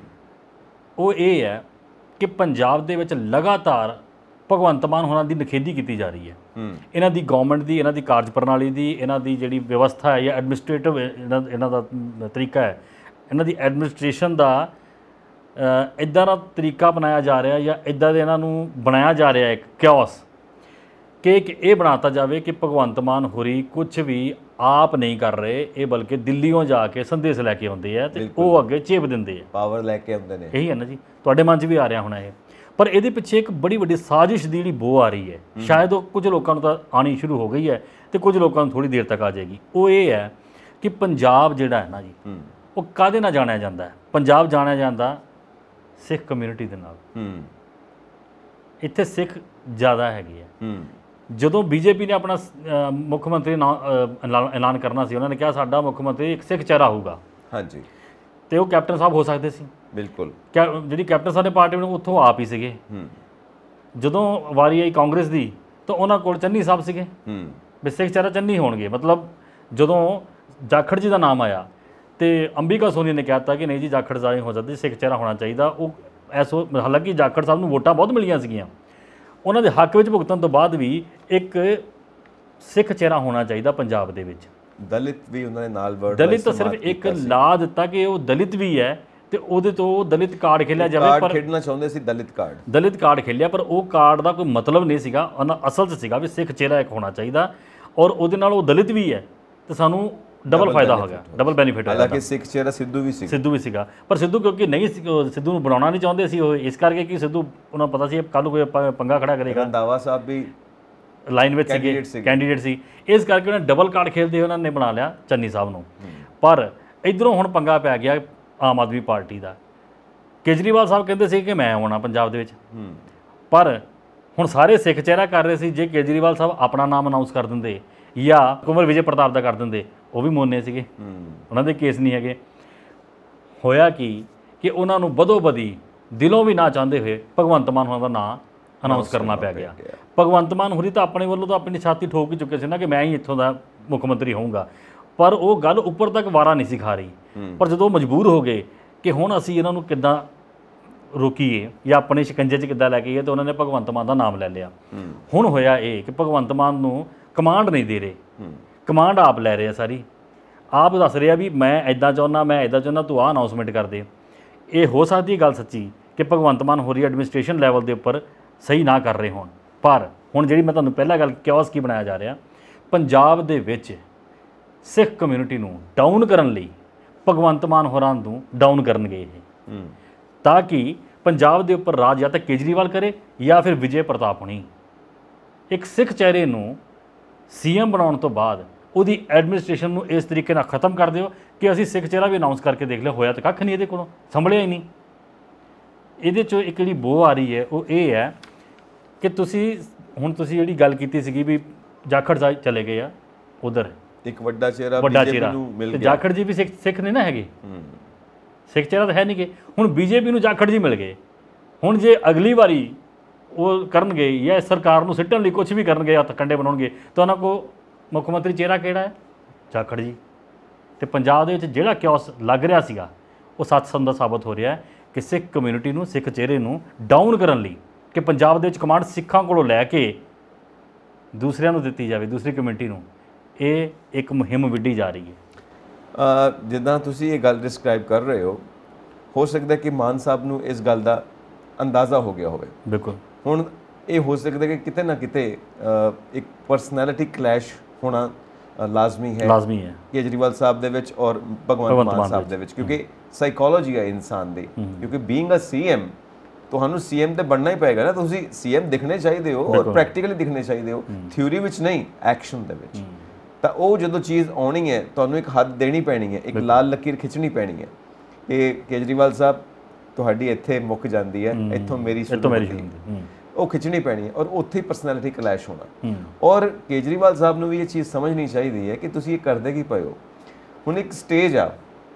ਉਹ ਇਹ ਹੈ ਕਿ ਪੰਜਾਬ ਦੇ ਵਿੱਚ ਲਗਾਤਾਰ ਭਗਵੰਤ ਮਾਨ ਹੋਰਾਂ ਦੀ ਨਿਖੇਧੀ ਕੀਤੀ ਜਾ ਰਹੀ ਹੈ। ਇਹਨਾਂ ਦੀ ਗਵਰਨਮੈਂਟ ਦੀ, ਇਹਨਾਂ ਦੀ ਕਾਰਜ ਪ੍ਰਣਾਲੀ ਦੀ, ਇਹਨਾਂ ਦੀ ਜਿਹੜੀ ਵਿਵਸਥਾ ਹੈ ਜਾਂ ਐਡਮਿਨਿਸਟ੍ਰੇਟਿਵ ਇਹਨਾਂ ਦਾ ਤਰੀਕਾ ਹੈ, ਇਹਨਾਂ ਦੀ ਐਡਮਿਨਿਸਟ੍ਰੇਸ਼ਨ ਦਾ ਇੱਦਾਂ ਦਾ ਤਰੀਕਾ ਬਣਾਇਆ ਜਾ ਰਿਹਾ ਜਾਂ ਇੱਦਾਂ ਦੇ ਇਹਨਾਂ ਨੂੰ ਬਣਾਇਆ ਜਾ ਰਿਹਾ ਇੱਕ ਕਿਓਸ ਕਿ ਇਹ ਬਣਾਤਾ ਜਾਵੇ ਕਿ ਭਗਵੰਤ ਮਾਨ ਹੋਰੀ ਕੁਝ ਵੀ ਆਪ ਨਹੀਂ ਕਰ ਰਹੇ, ਇਹ ਬਲਕਿ ਦਿੱਲੀੋਂ ਜਾ ਕੇ ਸੰਦੇਸ਼ ਲੈ ਕੇ ਆਉਂਦੇ ਆ ਤੇ ਉਹ ਅੱਗੇ ਚੇਪ ਦਿੰਦੇ ਆ, ਪਾਵਰ ਲੈ ਕੇ ਆਉਂਦੇ ਨੇ। ਇਹੀ ਹੈ ਨਾ ਜੀ, ਤੁਹਾਡੇ ਮਨ 'ਚ ਵੀ ਆ ਰਿਹਾ ਹੋਣਾ ਇਹ। ਪਰ ਇਹਦੇ ਪਿੱਛੇ ਇੱਕ ਬੜੀ ਵੱਡੀ ਸਾਜ਼ਿਸ਼ ਦੀ ਜਿਹੜੀ ਬੋ ਆ ਰਹੀ ਹੈ, ਸ਼ਾਇਦ ਉਹ ਕੁਝ ਲੋਕਾਂ ਨੂੰ ਤਾਂ ਆਉਣੀ ਸ਼ੁਰੂ ਹੋ ਗਈ ਹੈ ਤੇ ਕੁਝ ਲੋਕਾਂ ਨੂੰ ਥੋੜ੍ਹੀ ਦੇਰ ਤੱਕ ਆ ਜਾਏਗੀ। ਉਹ ਇਹ ਹੈ ਕਿ ਪੰਜਾਬ ਜਿਹੜਾ ਹੈ ਨਾ ਜੀ, ਉਹ ਕਾਹਦੇ ਨਾਲ ਜਾਣਿਆ ਜਾਂਦਾ ਹੈ? ਪੰਜਾਬ ਜਾਣਿਆ ਜਾਂਦਾ ਸਿੱਖ ਕਮਿਊਨਿਟੀ ਦੇ ਨਾਲ। ਇੱਥੇ ਸਿੱਖ ਜ਼ਿਆਦਾ ਹੈਗੇ ਆ। ਜਦੋਂ BJP ਨੇ ਆਪਣਾ ਮੁੱਖ ਮੰਤਰੀ ਐਲਾਨ ਕਰਨਾ ਸੀ, ਉਹਨਾਂ ਨੇ ਕਿਹਾ ਸਾਡਾ ਮੁੱਖ ਮੰਤਰੀ ਇੱਕ ਸਿੱਖ ਚਿਹਰਾ ਹੋਊਗਾ। ਹਾਂਜੀ, ਤੇ ਉਹ ਕੈਪਟਨ ਸਾਹਿਬ ਹੋ ਸਕਦੇ ਸੀ। ਬਿਲਕੁਲ, ਜਿਹੜੀ ਕੈਪਟਨ ਸਾਹਿਬ ਨੇ ਪਾਰਟੀ ਨੂੰ ਉੱਥੋਂ ਆਪ ਹੀ ਸੀਗੇ। ਜਦੋਂ ਵਾਰੀ ਆਈ ਕਾਂਗਰਸ ਦੀ ਤਾਂ ਉਹਨਾਂ ਕੋਲ ਚੰਨੀ ਸਾਹਿਬ ਸੀਗੇ ਵੀ ਸਿੱਖ ਚਿਹਰਾ ਚੰਨੀ ਹੋਣਗੇ। ਮਤਲਬ ਜਦੋਂ ਜਾਖੜ ਜੀ ਦਾ ਨਾਮ ਆਇਆ ਤੇ ਅੰਬਿਕਾ ਸੋਨੀ ਨੇ ਕਹਿ ਦਿੱਤਾ ਕਿ ਨਹੀਂ ਜੀ ਜਾਖੜ ਸਾਹਿਬ ਹੋ ਜਾਂਦੇ, ਸਿੱਖ ਚਿਹਰਾ ਹੋਣਾ ਚਾਹੀਦਾ। ਉਹ ਹਾਲਾਂਕਿ ਜਾਖੜ ਸਾਹਿਬ ਨੂੰ ਵੋਟਾਂ ਬਹੁਤ ਮਿਲੀਆਂ ਸੀਗੀਆਂ, ਉਹਨਾਂ ਦੇ ਹੱਕ ਵਿੱਚ ਭੁਗਤਣ ਤੋਂ ਬਾਅਦ ਵੀ ਇੱਕ ਸਿੱਖ ਚਿਹਰਾ ਹੋਣਾ ਚਾਹੀਦਾ ਪੰਜਾਬ ਦੇ ਵਿੱਚ। ਦਲਿਤ ਵੀ ਉਹਨਾਂ ਦੇ ਨਾਲ ਵਰਡ ਦਲਿਤ ਤਾਂ ਸਿਰਫ ਇੱਕ ਲਾ ਦਿੱਤਾ ਕਿ ਉਹ ਦਲਿਤ ਵੀ ਹੈ ਤੇ ਉਹਦੇ ਤੋਂ ਦਲਿਤ ਕਾਰਡ ਖੇਲਿਆ ਜਾਵੇ, ਪਰ ਖੇਡਣਾ ਚਾਹੁੰਦੇ ਸੀ ਦਲਿਤ ਕਾਰਡ ਖੇਲਿਆ, ਪਰ ਉਹ ਕਾਰਡ ਦਾ ਕੋਈ ਮਤਲਬ ਨਹੀਂ ਸੀਗਾ, ਉਹਨਾਂ ਅਸਲ 'ਚ ਸੀਗਾ ਵੀ ਸਿੱਖ ਚਿਹਰਾ ਇੱਕ ਹੋਣਾ ਚਾਹੀਦਾ ਔਰ ਉਹਦੇ ਨਾਲ ਉਹ ਦਲਿਤ ਵੀ ਹੈ ਤੇ ਸਾਨੂੰ ਡਬਲ ਫਾਇਦਾ ਹੋ ਗਿਆ, ਡਬਲ ਬੈਨੀਫਿਟ ਹੋਇਆ। ਹਾਲਾਂਕਿ ਸਿੱਖ ਚਿਹਰਾ ਸਿੱਧੂ ਵੀ ਸੀਗਾ, ਪਰ ਸਿੱਧੂ ਕਿਉਂਕਿ ਨਹੀਂ ਸਿੱਧੂ ਨੂੰ ਬਣਾਉਣਾ ਨਹੀਂ ਚਾਹੁੰਦੇ ਸੀ ਉਹ, ਇਸ ਕਰਕੇ ਕਿ ਸਿੱਧੂ ਉਹਨਾਂ ਨੂੰ ਪਤਾ ਸੀ ਕੱਲ੍ਹ ਨੂੰ ਕੋਈ ਪੰਗਾ ਖੜਾ ਕਰੇਗਾ। ਰੰਧਾਵਾ ਸਾਹਿਬ ਵੀ ਲਾਈਨ ਵਿੱਚ ਕੈਂਡੀਡੇਟ ਸੀ, ਇਸ ਕਰਕੇ ਉਹਨਾਂ ਡਬਲ ਕਾਰਡ ਖੇਲਦੇ ਉਹਨਾਂ ਨੇ ਬਣਾ ਲਿਆ ਚੰਨੀ ਸਾਹਿਬ ਨੂੰ। ਪਰ ਇਧਰੋਂ ਹੁਣ ਪੰਗਾ ਪੈ ਗਿਆ ਆਮ ਆਦਮੀ ਪਾਰਟੀ ਦਾ। ਕੇਜਰੀਵਾਲ ਸਾਹਿਬ ਕਹਿੰਦੇ ਸੀ ਕਿ ਮੈਂ ਆਉਣਾ ਪੰਜਾਬ ਦੇ ਵਿੱਚ, ਪਰ ਹੁਣ ਸਾਰੇ ਸਿੱਖ ਚਿਹਰਾ ਕਰ ਰਹੇ ਸੀ। ਜੇ ਕੇਜਰੀਵਾਲ ਸਾਹਿਬ ਆਪਣਾ ਨਾਮ ਅਨਾਉਂਸ ਕਰ ਦਿੰਦੇ ਜਾਂ ਕੁੰਵਰ ਵਿਜੇ ਪ੍ਰਤਾਪ ਦਾ ਕਰ ਦਿੰਦੇ, ਉਹ ਵੀ ਮੋਨੇ ਸੀਗੇ, ਉਹਨਾਂ ਦੇ ਕੇਸ ਨਹੀਂ ਹੈਗੇ। ਹੋਇਆ ਕਿ ਉਹਨਾਂ ਨੂੰ ਬਦੋ-ਬਦੀ ਦਿਲੋਂ ਵੀ ਨਾ ਚਾਹੁੰਦੇ ਹੋਏ ਭਗਵੰਤ ਮਾਨ ਹੋਣਾ ਦਾ ਨਾਂ ਅਨਾਉਂਸ ਕਰਨਾ ਪੈ ਗਿਆ। ਭਗਵੰਤ ਮਾਨ ਹੋਰੀ ਤਾਂ ਆਪਣੇ ਵੱਲੋਂ ਤਾਂ ਆਪਣੀ ਛਾਤੀ ਠੋਕ ਹੀ ਚੁੱਕੇ ਸੀ ਨਾ ਕਿ ਮੈਂ ਹੀ ਇੱਥੋਂ ਦਾ ਮੁੱਖ ਮੰਤਰੀ ਹੋਊਂਗਾ, ਪਰ ਉਹ ਗੱਲ ਉੱਪਰ ਤੱਕ ਵਾਰਾ ਨਹੀਂ ਸੀ ਖਾ ਰਹੀ। ਪਰ ਜਦੋਂ ਮਜਬੂਰ ਹੋ ਗਏ ਕਿ ਹੁਣ ਅਸੀਂ ਇਹਨਾਂ ਨੂੰ ਕਿੱਦਾਂ ਰੋਕੀਏ ਜਾਂ ਆਪਣੇ ਸ਼ਿਕੰਜੇ 'ਚ ਕਿੱਦਾਂ ਲੈ ਕੇ ਆਈਏ, ਤਾਂ ਉਹਨਾਂ ਨੇ ਭਗਵੰਤ ਮਾਨ ਦਾ ਨਾਮ ਲੈ ਲਿਆ। ਹੁਣ ਹੋਇਆ ਇਹ ਕਿ ਭਗਵੰਤ ਮਾਨ ਨੂੰ ਕਮਾਂਡ ਨਹੀਂ ਦੇ ਰਹੇ, ਕਮਾਂਡ ਆਪ ਲੈ ਰਹੇ ਆ ਸਾਰੀ, ਆਪ ਦੱਸ ਰਿਹਾ ਵੀ ਮੈਂ ਇੱਦਾਂ ਚਾਹੁੰਦਾ ਤੂੰ ਆਹ ਅਨਾਊਂਸਮੈਂਟ ਕਰ ਦੇ। ਇਹ ਹੋ ਸਕਦੀ ਗੱਲ ਸੱਚੀ ਕਿ ਭਗਵੰਤ ਮਾਨ ਹੋਰੀ ਐਡਮਿਨਿਸਟ੍ਰੇਸ਼ਨ ਲੈਵਲ ਦੇ ਉੱਪਰ ਸਹੀ ਨਾ ਕਰ ਰਹੇ ਹੋਣ, ਪਰ ਹੁਣ ਜਿਹੜੀ ਮੈਂ ਤੁਹਾਨੂੰ ਪਹਿਲਾਂ ਗੱਲ ਕਿਓਸ ਕੀ ਬਣਾਇਆ ਜਾ ਰਿਹਾ, ਪੰਜਾਬ ਦੇ ਵਿੱਚ ਸਿੱਖ ਕਮਿਊਨਿਟੀ ਨੂੰ ਡਾਊਨ ਕਰਨ ਲਈ ਭਗਵੰਤ ਮਾਨ ਹੋਰਾਂ ਨੂੰ ਡਾਊਨ ਕਰਨਗੇ ਇਹ, ਤਾਂ ਕਿ ਪੰਜਾਬ ਦੇ ਉੱਪਰ ਰਾਜ ਜਾਂ ਤਾਂ ਕੇਜਰੀਵਾਲ ਕਰੇ ਜਾਂ ਫਿਰ ਵਿਜੇ ਪ੍ਰਤਾਪ ਹੋਣੀ। ਇੱਕ ਸਿੱਖ ਚਿਹਰੇ ਨੂੰ ਸੀਐਮ ਬਣਾਉਣ ਤੋਂ ਬਾਅਦ ਉਹਦੀ ਐਡਮਿਨਿਸਟ੍ਰੇਸ਼ਨ ਨੂੰ ਇਸ ਤਰੀਕੇ ਨਾਲ ਖਤਮ ਕਰ ਦਿਓ ਕਿ ਅਸੀਂ ਸਿੱਖ ਚਿਹਰਾ ਵੀ ਅਨਾਉਂਸ ਕਰਕੇ ਦੇਖ ਲਿਆ, ਹੋਇਆ ਤਾਂ ਕੱਖ ਨਹੀਂ ਇਹਦੇ ਕੋਲੋਂ, ਸੰਭਲਿਆ ਹੀ ਨਹੀਂ। ਇਹਦੇ 'ਚੋਂ ਇੱਕ ਜਿਹੜੀ ਬੋ ਆ ਰਹੀ ਹੈ ਉਹ ਇਹ ਹੈ ਕਿ ਤੁਸੀਂ ਜਿਹੜੀ ਗੱਲ ਕੀਤੀ ਸੀਗੀ ਵੀ ਜਾਖੜ ਸਾਹਿਬ ਚਲੇ ਗਏ ਆ ਉਧਰ, ਇੱਕ ਵੱਡਾ ਚਿਹਰਾ ਨੂੰ ਮਿਲ ਗਿਆ, ਜਾਖੜ ਜੀ ਵੀ ਸਿੱਖ ਨਹੀਂ ਨਾ ਹੈਗੇ, ਸਿੱਖ ਚਿਹਰਾ ਤਾਂ ਹੈ ਨਹੀਂ ਗੇ। ਹੁਣ ਬੀਜੇਪੀ ਨੂੰ ਜਾਖੜ ਜੀ ਮਿਲ ਗਏ। ਹੁਣ ਜੇ ਅਗਲੀ ਵਾਰੀ ਉਹ ਕਰਨਗੇ ਜਾਂ ਸਰਕਾਰ ਨੂੰ ਸਿੱਟਣ ਲਈ ਕੁਝ ਵੀ ਕਰਨਗੇ, ਹੱਥ ਕੰਡੇ ਬਣਾਉਣਗੇ, ਤਾਂ ਉਹਨਾਂ ਕੋਲ ਮੁੱਖ ਮੰਤਰੀ ਚਿਹਰਾ ਕਿਹੜਾ ਹੈ? ਜਾਖੜ ਜੀ। ਤੇ ਪੰਜਾਬ ਦੇ ਵਿੱਚ ਜਿਹੜਾ ਕਿਓਸ ਲੱਗ ਰਿਹਾ ਸੀਗਾ ਉਹ ਸੱਚ ਸੰਦਾ ਸਾਬਤ ਹੋ ਰਿਹਾ ਹੈ ਕਿ ਸਿੱਖ ਕਮਿਊਨਿਟੀ ਨੂੰ, ਸਿੱਖ ਚਿਹਰੇ ਨੂੰ ਡਾਊਨ ਕਰਨ ਲਈ ਕਿ ਪੰਜਾਬ ਦੇ ਵਿੱਚ ਕਮਾਂਡ ਸਿੱਖਾਂ ਕੋਲੋਂ ਲੈ ਕੇ ਦੂਸਰਿਆਂ ਨੂੰ ਦਿੱਤੀ ਜਾਵੇ, ਦੂਸਰੀ ਕਮਿਊਨਿਟੀ ਨੂੰ, ਇਹ ਇੱਕ ਮੁਹਿੰਮ ਵਿੱਢੀ ਜਾ ਰਹੀ ਹੈ। ਜਿੱਦਾਂ ਤੁਸੀਂ ਇਹ ਗੱਲ ਡਿਸਕ੍ਰਾਈਬ ਕਰ ਰਹੇ ਹੋ ਸਕਦਾ ਕਿ ਮਾਨ ਸਾਹਿਬ ਨੂੰ ਇਸ ਗੱਲ ਦਾ ਅੰਦਾਜ਼ਾ ਹੋ ਗਿਆ ਹੋਵੇ। ਬਿਲਕੁਲ। ਹੁਣ ਇਹ ਹੋ ਸਕਦਾ ਕਿ ਕਿਤੇ ਨਾ ਕਿਤੇ ਇੱਕ ਪਰਸਨੈਲਿਟੀ ਕਲੈਸ਼ ਹੋਣਾ ਲਾਜ਼ਮੀ ਹੈ ਕੇਜਰੀਵਾਲ ਸਾਹਿਬ ਦੇ ਵਿੱਚ ਔਰ ਭਗਵੰਤ ਮਾਨ ਸਾਹਿਬ ਦੇ ਵਿੱਚ, ਕਿਉਂਕਿ ਸਾਈਕੋਲੋਜੀ ਹੈ ਇਨਸਾਨ ਦੀ। ਕਿਉਂਕਿ ਬੀਇੰਗ ਅ ਸੀਐਮ ਤੁਹਾਨੂੰ ਸੀਐਮ ਤੇ ਬਣਨਾ ਹੀ ਪਏਗਾ ਨਾ, ਤੁਸੀਂ ਸੀਐਮ ਦਿਖਣੇ ਚਾਹੀਦੇ ਹੋ ਔਰ ਪ੍ਰੈਕਟੀਕਲੀ ਦਿਖਣੇ ਚਾਹੀਦੇ ਹੋ, ਥਿਊਰੀ ਵਿੱਚ ਨਹੀਂ, ਐਕਸ਼ਨ ਦੇ ਵਿੱਚ। ਤਾਂ ਉਹ ਜਦੋਂ ਚੀਜ਼ ਆਉਣੀ ਹੈ ਤੁਹਾਨੂੰ ਇੱਕ ਹੱਦ ਦੇਣੀ ਪੈਣੀ ਹੈ, ਇੱਕ ਲਾਲ ਲਕੀਰ ਖਿੱਚਣੀ ਪੈਣੀ ਹੈ। ਇਹ ਕੇਜਰੀਵਾਲ ਸਾਹਿਬ ਤੁਹਾਡੀ ਇੱਥੇ ਮੁੱਕ ਜਾਂਦੀ ਹੈ, ਇੱਥੋਂ ਮੇਰੀ ਉਹ ਖਿੱਚਣੀ ਪੈਣੀ ਹੈ ਔਰ ਉੱਥੇ ਹੀ ਪਰਸਨੈਲਿਟੀ ਕਲੈਸ਼ ਹੋਣਾ। ਔਰ ਕੇਜਰੀਵਾਲ ਸਾਹਿਬ ਨੂੰ ਵੀ ਇਹ ਚੀਜ਼ ਸਮਝਣੀ ਚਾਹੀਦੀ ਹੈ ਕਿ ਤੁਸੀਂ ਇਹ ਕਰਦੇ ਕੀ ਪਏ ਹੋ। ਹੁਣ ਇੱਕ ਸਟੇਜ ਆ,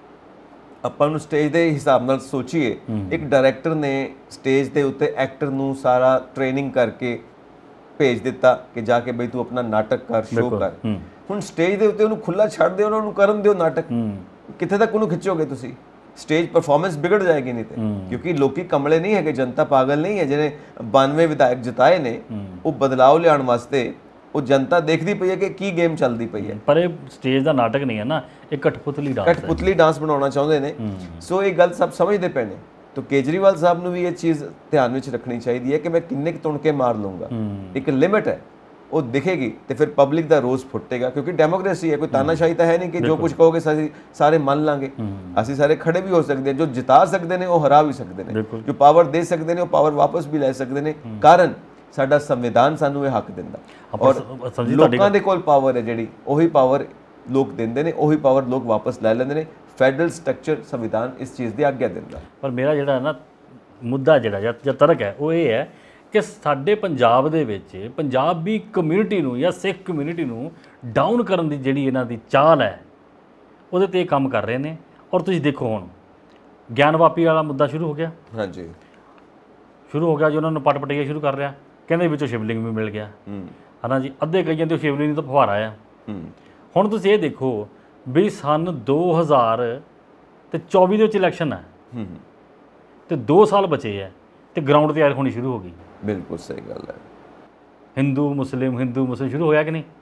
ਆਪਾਂ ਨੂੰ ਸਟੇਜ ਦੇ ਹਿਸਾਬ ਨਾਲ ਸੋਚੀਏ। ਇੱਕ ਡਾਇਰੈਕਟਰ ਨੇ ਸਟੇਜ ਦੇ ਉੱਤੇ ਐਕਟਰ ਨੂੰ ਸਾਰਾ ਟ੍ਰੇਨਿੰਗ ਕਰਕੇ ਭੇਜ ਦਿੱਤਾ ਕਿ ਜਾ ਕੇ ਬਈ ਤੂੰ ਆਪਣਾ ਨਾਟਕ ਕਰ, ਸ਼ੋਅ ਕਰ। ਹੁਣ ਸਟੇਜ ਦੇ ਉੱਤੇ ਉਹਨੂੰ ਖੁੱਲਾ ਛੱਡ ਦਿਓ, ਉਹਨਾਂ ਨੂੰ ਕਰਨ ਦਿਓ ਨਾਟਕ। ਕਿੱਥੇ ਤੱਕ ਉਹਨੂੰ ਖਿੱਚੋਗੇ ਤੁਸੀਂ? ਸਟੇਜ ਪਰਫਾਰਮੈਂਸ ਵਿਗੜ ਜਾਏਗੀ ਨਹੀਂ ਤੇ, ਕਿਉਂਕਿ ਲੋਕੀ ਕਮਲੇ ਨਹੀਂ ਹੈਗੇ, ਜਨਤਾ ਪਾਗਲ ਨਹੀਂ ਹੈ। ਜਿਹਨੇ 92 ਵਿਧਾਇਕ ਜਿਤਾਏ ਨੇ, ਉਹ ਬਦਲਾਅ ਲਿਆਉਣ ਵਾਸਤੇ ਉਹ ਜਨਤਾ ਦੇਖਦੀ ਪਈ ਹੈ ਕਿ ਕੀ ਗੇਮ ਚੱਲਦੀ ਪਈ ਹੈ। ਪਰ ਇਹ ਸਟੇਜ ਦਾ ਨਾਟਕ ਨਹੀਂ ਹੈ ਨਾ, ਇਹ ਕਠਪੁਤਲੀ ਡਾਂਸ ਬਣਾਉਣਾ ਚਾਹੁੰਦੇ ਨੇ। ਸੋ ਇਹ ਗੱਲ ਸਭ ਸਮਝਦੇ ਪਏ ਨੇ। ਤਾਂ ਕੇਜਰੀਵਾਲ ਸਾਹਿਬ ਨੂੰ ਵੀ ਇਹ ਚੀਜ਼ ਧਿਆਨ ਵਿੱਚ ਰੱਖਣੀ ਚਾਹੀਦੀ ਹੈ ਕਿ ਮੈਂ ਕਿੰਨੇ ਤੁਣਕੇ ਮਾਰ ਲੂੰਗਾ, ਇੱਕ ਲਿਮਿਟ ਹੈ, ਉਹ ਦਿਖੇਗੀ ਤੇ ਫਿਰ ਪਬਲਿਕ ਦਾ ਰੋਸ ਫੁੱਟੇਗਾ। ਕਿਉਂਕਿ ਡੈਮੋਕ੍ਰੇਸੀ ਹੈ, ਕੋਈ ਤਾਨਾਸ਼ਾਹੀ ਤਾਂ ਹੈ ਨਹੀਂ ਕਿ ਜੋ ਕੁਝ ਕਹੋਗੇ ਸਾਰੇ ਮੰਨ ਲਾਂਗੇ। ਅਸੀਂ ਸਾਰੇ ਖੜੇ ਵੀ ਹੋ ਸਕਦੇ ਹਾਂ, ਜੋ ਜਿਤਾ ਸਕਦੇ ਨੇ ਉਹ ਹਰਾ ਵੀ ਸਕਦੇ ਨੇ, ਜੋ ਪਾਵਰ ਦੇ ਸਕਦੇ ਨੇ ਉਹ ਪਾਵਰ ਵਾਪਸ ਵੀ ਲੈ ਸਕਦੇ ਨੇ, ਕਾਰਨ ਸਾਡਾ ਸੰਵਿਧਾਨ ਸਾਨੂੰ ਇਹ ਹੱਕ ਦਿੰਦਾ। ਔਰ ਲੋਕਾਂ ਦੇ ਕੋਲ ਪਾਵਰ ਹੈ ਜਿਹੜੀ, ਉਹੀ ਪਾਵਰ ਲੋਕ ਦਿੰਦੇ ਨੇ, ਉਹੀ ਪਾਵਰ ਲੋਕ ਵਾਪਸ ਲੈ ਲੈਂਦੇ ਨੇ। ਫੈਡਰਲ ਸਟਰਕਚਰ, ਸੰਵਿਧਾਨ ਇਸ ਚੀਜ਼ ਦੀ ਆਗਿਆ ਦਿੰਦਾ। ਪਰ ਮੇਰਾ ਜਿਹੜਾ ਨਾ ਮੁੱਦਾ ਜਿਹੜਾ ਜਾਂ ਤਰਕ ਹੈ ਉਹ ਇਹ ਹੈ ਕਿ ਸਾਡੇ ਪੰਜਾਬ ਦੇ ਵਿੱਚ ਪੰਜਾਬੀ ਕਮਿਊਨਿਟੀ ਨੂੰ ਜਾਂ ਸਿੱਖ ਕਮਿਊਨਿਟੀ ਨੂੰ ਡਾਊਨ ਕਰਨ ਦੀ ਜਿਹੜੀ ਇਹਨਾਂ ਦੀ ਚਾਲ ਹੈ, ਉਹਦੇ 'ਤੇ ਇਹ ਕੰਮ ਕਰ ਰਹੇ ਨੇ। ਔਰ ਤੁਸੀਂ ਦੇਖੋ ਹੁਣ ਗਿਆਨਵਾਪੀ ਵਾਲਾ ਮੁੱਦਾ ਸ਼ੁਰੂ ਹੋ ਗਿਆ। ਹਾਂਜੀ, ਸ਼ੁਰੂ ਹੋ ਗਿਆ ਜੀ, ਉਹਨਾਂ ਨੂੰ ਪਟਪਟਈਆ ਸ਼ੁਰੂ ਕਰ ਰਿਹਾ, ਕਹਿੰਦੇ ਵਿੱਚੋਂ ਸ਼ਿਵਲਿੰਗ ਵੀ ਮਿਲ ਗਿਆ, ਹੈ ਨਾ ਜੀ। ਅੱਧੇ ਕਹੀ ਜਾਂਦੇ ਉਹ ਸ਼ਿਵਲਿੰਗ ਤਾਂ ਫੁਹਾਰਾ ਆ। ਹੁਣ ਤੁਸੀਂ ਇਹ ਦੇਖੋ ਵੀ ਸੰਨ 2024 ਦੇ ਵਿੱਚ ਇਲੈਕਸ਼ਨ ਹੈ ਤੇ 2 ਸਾਲ ਬਚੇ ਹੈ ਤੇ ਗਰਾਊਂਡ ਤਿਆਰ ਹੋਣੀ ਸ਼ੁਰੂ ਹੋ ਗਈ। ਬਿਲਕੁਲ ਸਹੀ ਗੱਲ ਹੈ। ਹਿੰਦੂ ਮੁਸਲਿਮ ਸ਼ੁਰੂ ਹੋਇਆ ਕਿ ਨਹੀਂ?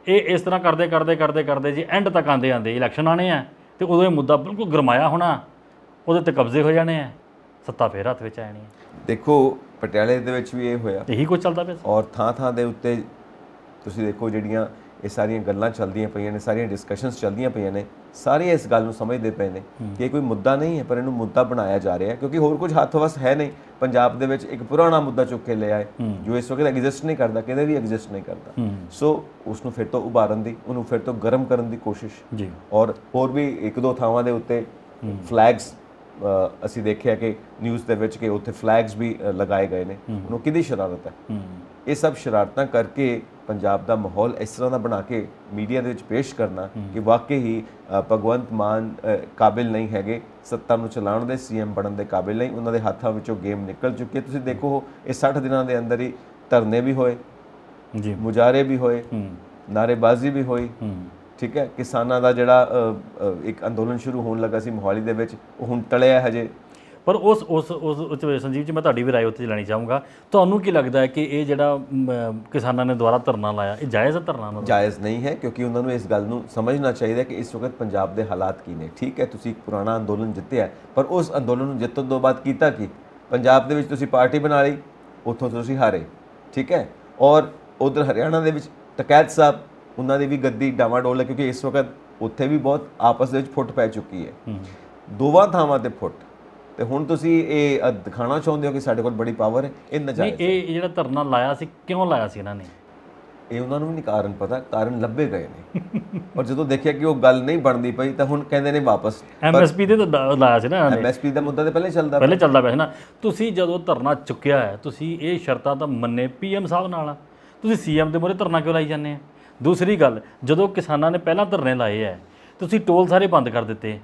ਇਹ ਇਸ ਤਰ੍ਹਾਂ ਕਰਦੇ ਜੀ ਐਂਡ ਤੱਕ ਆਉਂਦੇ ਇਲੈਕਸ਼ਨ ਆਣੇ ਆ ਤੇ ਉਦੋਂ ਇਹ ਮੁੱਦਾ ਬਿਲਕੁਲ ਗਰਮਾਇਆ ਹੋਣਾ, ਉਹਦੇ ਤੇ ਕਬਜ਼ੇ ਹੋ ਜਾਣੇ ਆ, ਸੱਤਾ ਫੇਰ ਹੱਥ ਵਿੱਚ ਆ ਜਾਣੀ ਹੈ। ਦੇਖੋ ਪਟਿਆਲੇ ਦੇ ਵਿੱਚ ਵੀ ਇਹ ਹੋਇਆ, ਇਹੀ ਕੁਝ ਚੱਲਦਾ ਪਿਆ। ਔਰ ਥਾਂ ਦੇ ਉੱਤੇ ਤੁਸੀਂ ਦੇਖੋ ਜਿਹੜੀਆਂ ਇਹ ਸਾਰੀਆਂ ਗੱਲਾਂ ਚੱਲਦੀਆਂ ਪਈਆਂ ਨੇ, ਸਾਰੀਆਂ ਡਿਸਕਸ਼ਨਸ ਚੱਲਦੀਆਂ ਪਈਆਂ ਨੇ, ਸਾਰੇ ਇਸ ਗੱਲ ਨੂੰ ਸਮਝਦੇ ਪਏ ਨੇ ਕਿ ਇਹ ਕੋਈ ਮੁੱਦਾ ਨਹੀਂ ਹੈ, ਪਰ ਇਹਨੂੰ ਮੁੱਦਾ ਬਣਾਇਆ ਜਾ ਰਿਹਾ ਹੈ ਕਿਉਂਕਿ ਹੋਰ ਕੁਝ ਹੱਥ ਵਸ ਹੈ ਨਹੀਂ। ਪੰਜਾਬ ਦੇ ਵਿੱਚ ਇੱਕ ਪੁਰਾਣਾ ਮੁੱਦਾ ਚੁੱਕ ਕੇ ਲੈ ਆਏ ਜੋ ਇਸ ਵਕਤ ਐਗਜ਼ਿਸਟ ਨਹੀਂ ਕਰਦਾ, ਕਿਤੇ ਵੀ ਐਗਜ਼ਿਸਟ ਨਹੀਂ ਕਰਦਾ। ਸੋ ਉਸ ਨੂੰ ਫਿਰ ਤੋਂ ਉਭਾਰਨ ਦੀ, ਉਹਨੂੰ ਫਿਰ ਤੋਂ ਗਰਮ ਕਰਨ ਦੀ ਕੋਸ਼ਿਸ਼ ਜੀ। ਔਰ ਹੋਰ ਵੀ ਇੱਕ ਦੋ ਥਾਵਾਂ ਦੇ ਉੱਤੇ ਫਲੈਗਸ ਅਸੀਂ ਦੇਖਿਆ ਕਿ ਨਿਊਜ਼ ਦੇ ਵਿੱਚ ਕਿ ਉੱਥੇ ਫਲੈਗਸ ਵੀ ਲਗਾਏ ਗਏ ਨੇ। ਉਹਨੂੰ ਕਿਹਦੀ ਸ਼ਰਾਰਤ ਹੈ? ਇਹ ਸਭ ਸ਼ਰਾਰਤਾਂ ਕਰਕੇ ਪੰਜਾਬ ਦਾ ਮਾਹੌਲ ਇਸ ਤਰ੍ਹਾਂ ਦਾ ਬਣਾ ਕੇ ਮੀਡੀਆ ਦੇ ਵਿੱਚ ਪੇਸ਼ ਕਰਨਾ ਕਿ ਵਾਕਈ ਹੀ ਭਗਵੰਤ ਮਾਨ ਕਾਬਿਲ ਨਹੀਂ ਹੈਗੇ ਸੱਤਾ ਨੂੰ ਚਲਾਉਣ ਦੇ, ਸੀਐਮ ਬਣਨ ਦੇ ਕਾਬਿਲ ਨਹੀਂ, ਉਹਨਾਂ ਦੇ ਹੱਥਾਂ ਵਿੱਚੋਂ ਗੇਮ ਨਿਕਲ ਚੁੱਕੀ ਹੈ। ਤੁਸੀਂ ਦੇਖੋ ਇਹ 60 ਦਿਨਾਂ ਦੇ ਅੰਦਰ ਹੀ ਧਰਨੇ ਵੀ ਹੋਏ ਜੀ, ਮੁਜ਼ਾਹਰੇ ਵੀ ਹੋਏ, ਨਾਅਰੇਬਾਜ਼ੀ ਵੀ ਹੋਈ, ਠੀਕ ਹੈ। ਕਿਸਾਨਾਂ ਦਾ ਜਿਹੜਾ ਇੱਕ ਅੰਦੋਲਨ ਸ਼ੁਰੂ ਹੋਣ ਲੱਗਾ ਸੀ ਮੋਹਾਲੀ ਦੇ ਵਿੱਚ, ਉਹ ਹੁਣ ਟਲਿਆ ਹਜੇ। ਪਰ ਉਸ ਸੰਜੀਵ ਜੀ, ਮੈਂ ਤੁਹਾਡੀ ਵੀ ਰਾਏ ਉੱਤੇ ਲੈਣੀ ਚਾਹੂੰਗਾ। ਤੁਹਾਨੂੰ ਕੀ ਲੱਗਦਾ ਹੈ ਕਿ ਇਹ ਜਿਹੜਾ ਕਿਸਾਨਾਂ ਨੇ ਦੁਬਾਰਾ ਧਰਨਾ ਲਾਇਆ, ਇਹ ਜਾਇਜ਼ ਹੈ ਧਰਨਾ? ਜਾਇਜ਼ ਨਹੀਂ ਹੈ ਕਿਉਂਕਿ ਉਹਨਾਂ ਨੂੰ ਇਸ ਗੱਲ ਨੂੰ ਸਮਝਣਾ ਚਾਹੀਦਾ ਕਿ ਇਸ ਵਕਤ ਪੰਜਾਬ ਦੇ ਹਾਲਾਤ ਕੀ ਨੇ। ਠੀਕ ਹੈ, ਤੁਸੀਂ ਇੱਕ ਪੁਰਾਣਾ ਅੰਦੋਲਨ ਜਿੱਤਿਆ, ਪਰ ਉਸ ਅੰਦੋਲਨ ਨੂੰ ਜਿੱਤਣ ਤੋਂ ਬਾਅਦ ਕੀਤਾ ਕੀ? ਪੰਜਾਬ ਦੇ ਵਿੱਚ ਤੁਸੀਂ ਪਾਰਟੀ ਬਣਾ ਲਈ, ਉੱਥੋਂ ਤੁਸੀਂ ਹਾਰੇ, ਠੀਕ ਹੈ। ਔਰ ਉਧਰ ਹਰਿਆਣਾ ਦੇ ਵਿੱਚ ਟਕੈਤ ਸਾਹਿਬ, ਉਹਨਾਂ ਦੀ ਵੀ ਗੱਦੀ ਡਾਵਾਡੋਲ ਹੈ ਕਿਉਂਕਿ ਇਸ ਵਕਤ ਉੱਥੇ ਵੀ ਬਹੁਤ ਆਪਸ ਦੇ ਵਿੱਚ ਫੁੱਟ ਪੈ ਚੁੱਕੀ ਹੈ, ਦੋਵਾਂ ਥਾਵਾਂ ਤੇ ਫੁੱਟ। ਤੇ ਹੁਣ ਤੁਸੀਂ ਇਹ ਦਿਖਾਉਣਾ ਚਾਹੁੰਦੇ ਹੋ ਕਿ ਸਾਡੇ ਕੋਲ ਬੜੀ ਪਾਵਰ ਹੈ, ਇਹ ਨਜਾਇਜ਼। ਇਹ ਜਿਹੜਾ ਧਰਨਾ ਲਾਇਆ ਸੀ, ਕਿਉਂ ਲਾਇਆ ਸੀ ਇਹਨਾਂ ਨੇ? ਇਹ ਉਹਨਾਂ ਨੂੰ ਵੀ ਨਹੀਂ ਕਾਰਨ ਪਤਾ, ਕਾਰਨ ਲੱਭੇ ਗਏ ਨੇ। ਔਰ ਜਦੋਂ ਦੇਖਿਆ ਕਿ ਉਹ ਗੱਲ ਨਹੀਂ ਬਣਦੀ ਪਈ ਤਾਂ ਹੁਣ ਕਹਿੰਦੇ ਨੇ ਵਾਪਸ। ਐਮਐਸਪੀ ਦੇ ਤਾਂ ਲਾਇਆ ਸੀ ਨਾ ਇਹਨਾਂ ਨੇ। ਐਮਐਸਪੀ ਦਾ ਮੁੱਦਾ ਤਾਂ ਪਹਿਲੇ ਚੱਲਦਾ ਪਿਆ ਸੀ ਨਾ। ਤੁਸੀਂ ਜਦੋਂ ਧਰਨਾ ਚੁੱਕਿਆ ਹੈ, ਤੁਸੀਂ ਇਹ ਸ਼ਰਤਾਂ ਤਾਂ ਮੰਨੇ ਪੀਐਮ ਸਾਹਿਬ ਨਾਲ, ਤੁਸੀਂ ਸੀਐਮ ਦੇ ਮੂਹਰੇ ਧਰਨਾ ਕਿਉਂ ਲਾਈ ਜਾਂਦੇ ਆ? ਦੂਸਰੀ ਗੱਲ, ਜਦੋਂ ਕਿਸਾਨਾਂ ਨੇ ਪਹਿਲਾਂ ਧਰਨੇ ਲਾਏ ਹੈ, ਤੁਸੀਂ ਟੋਲ ਸਾਰੇ ਬੰਦ ਕਰ ਦਿੱਤੇ,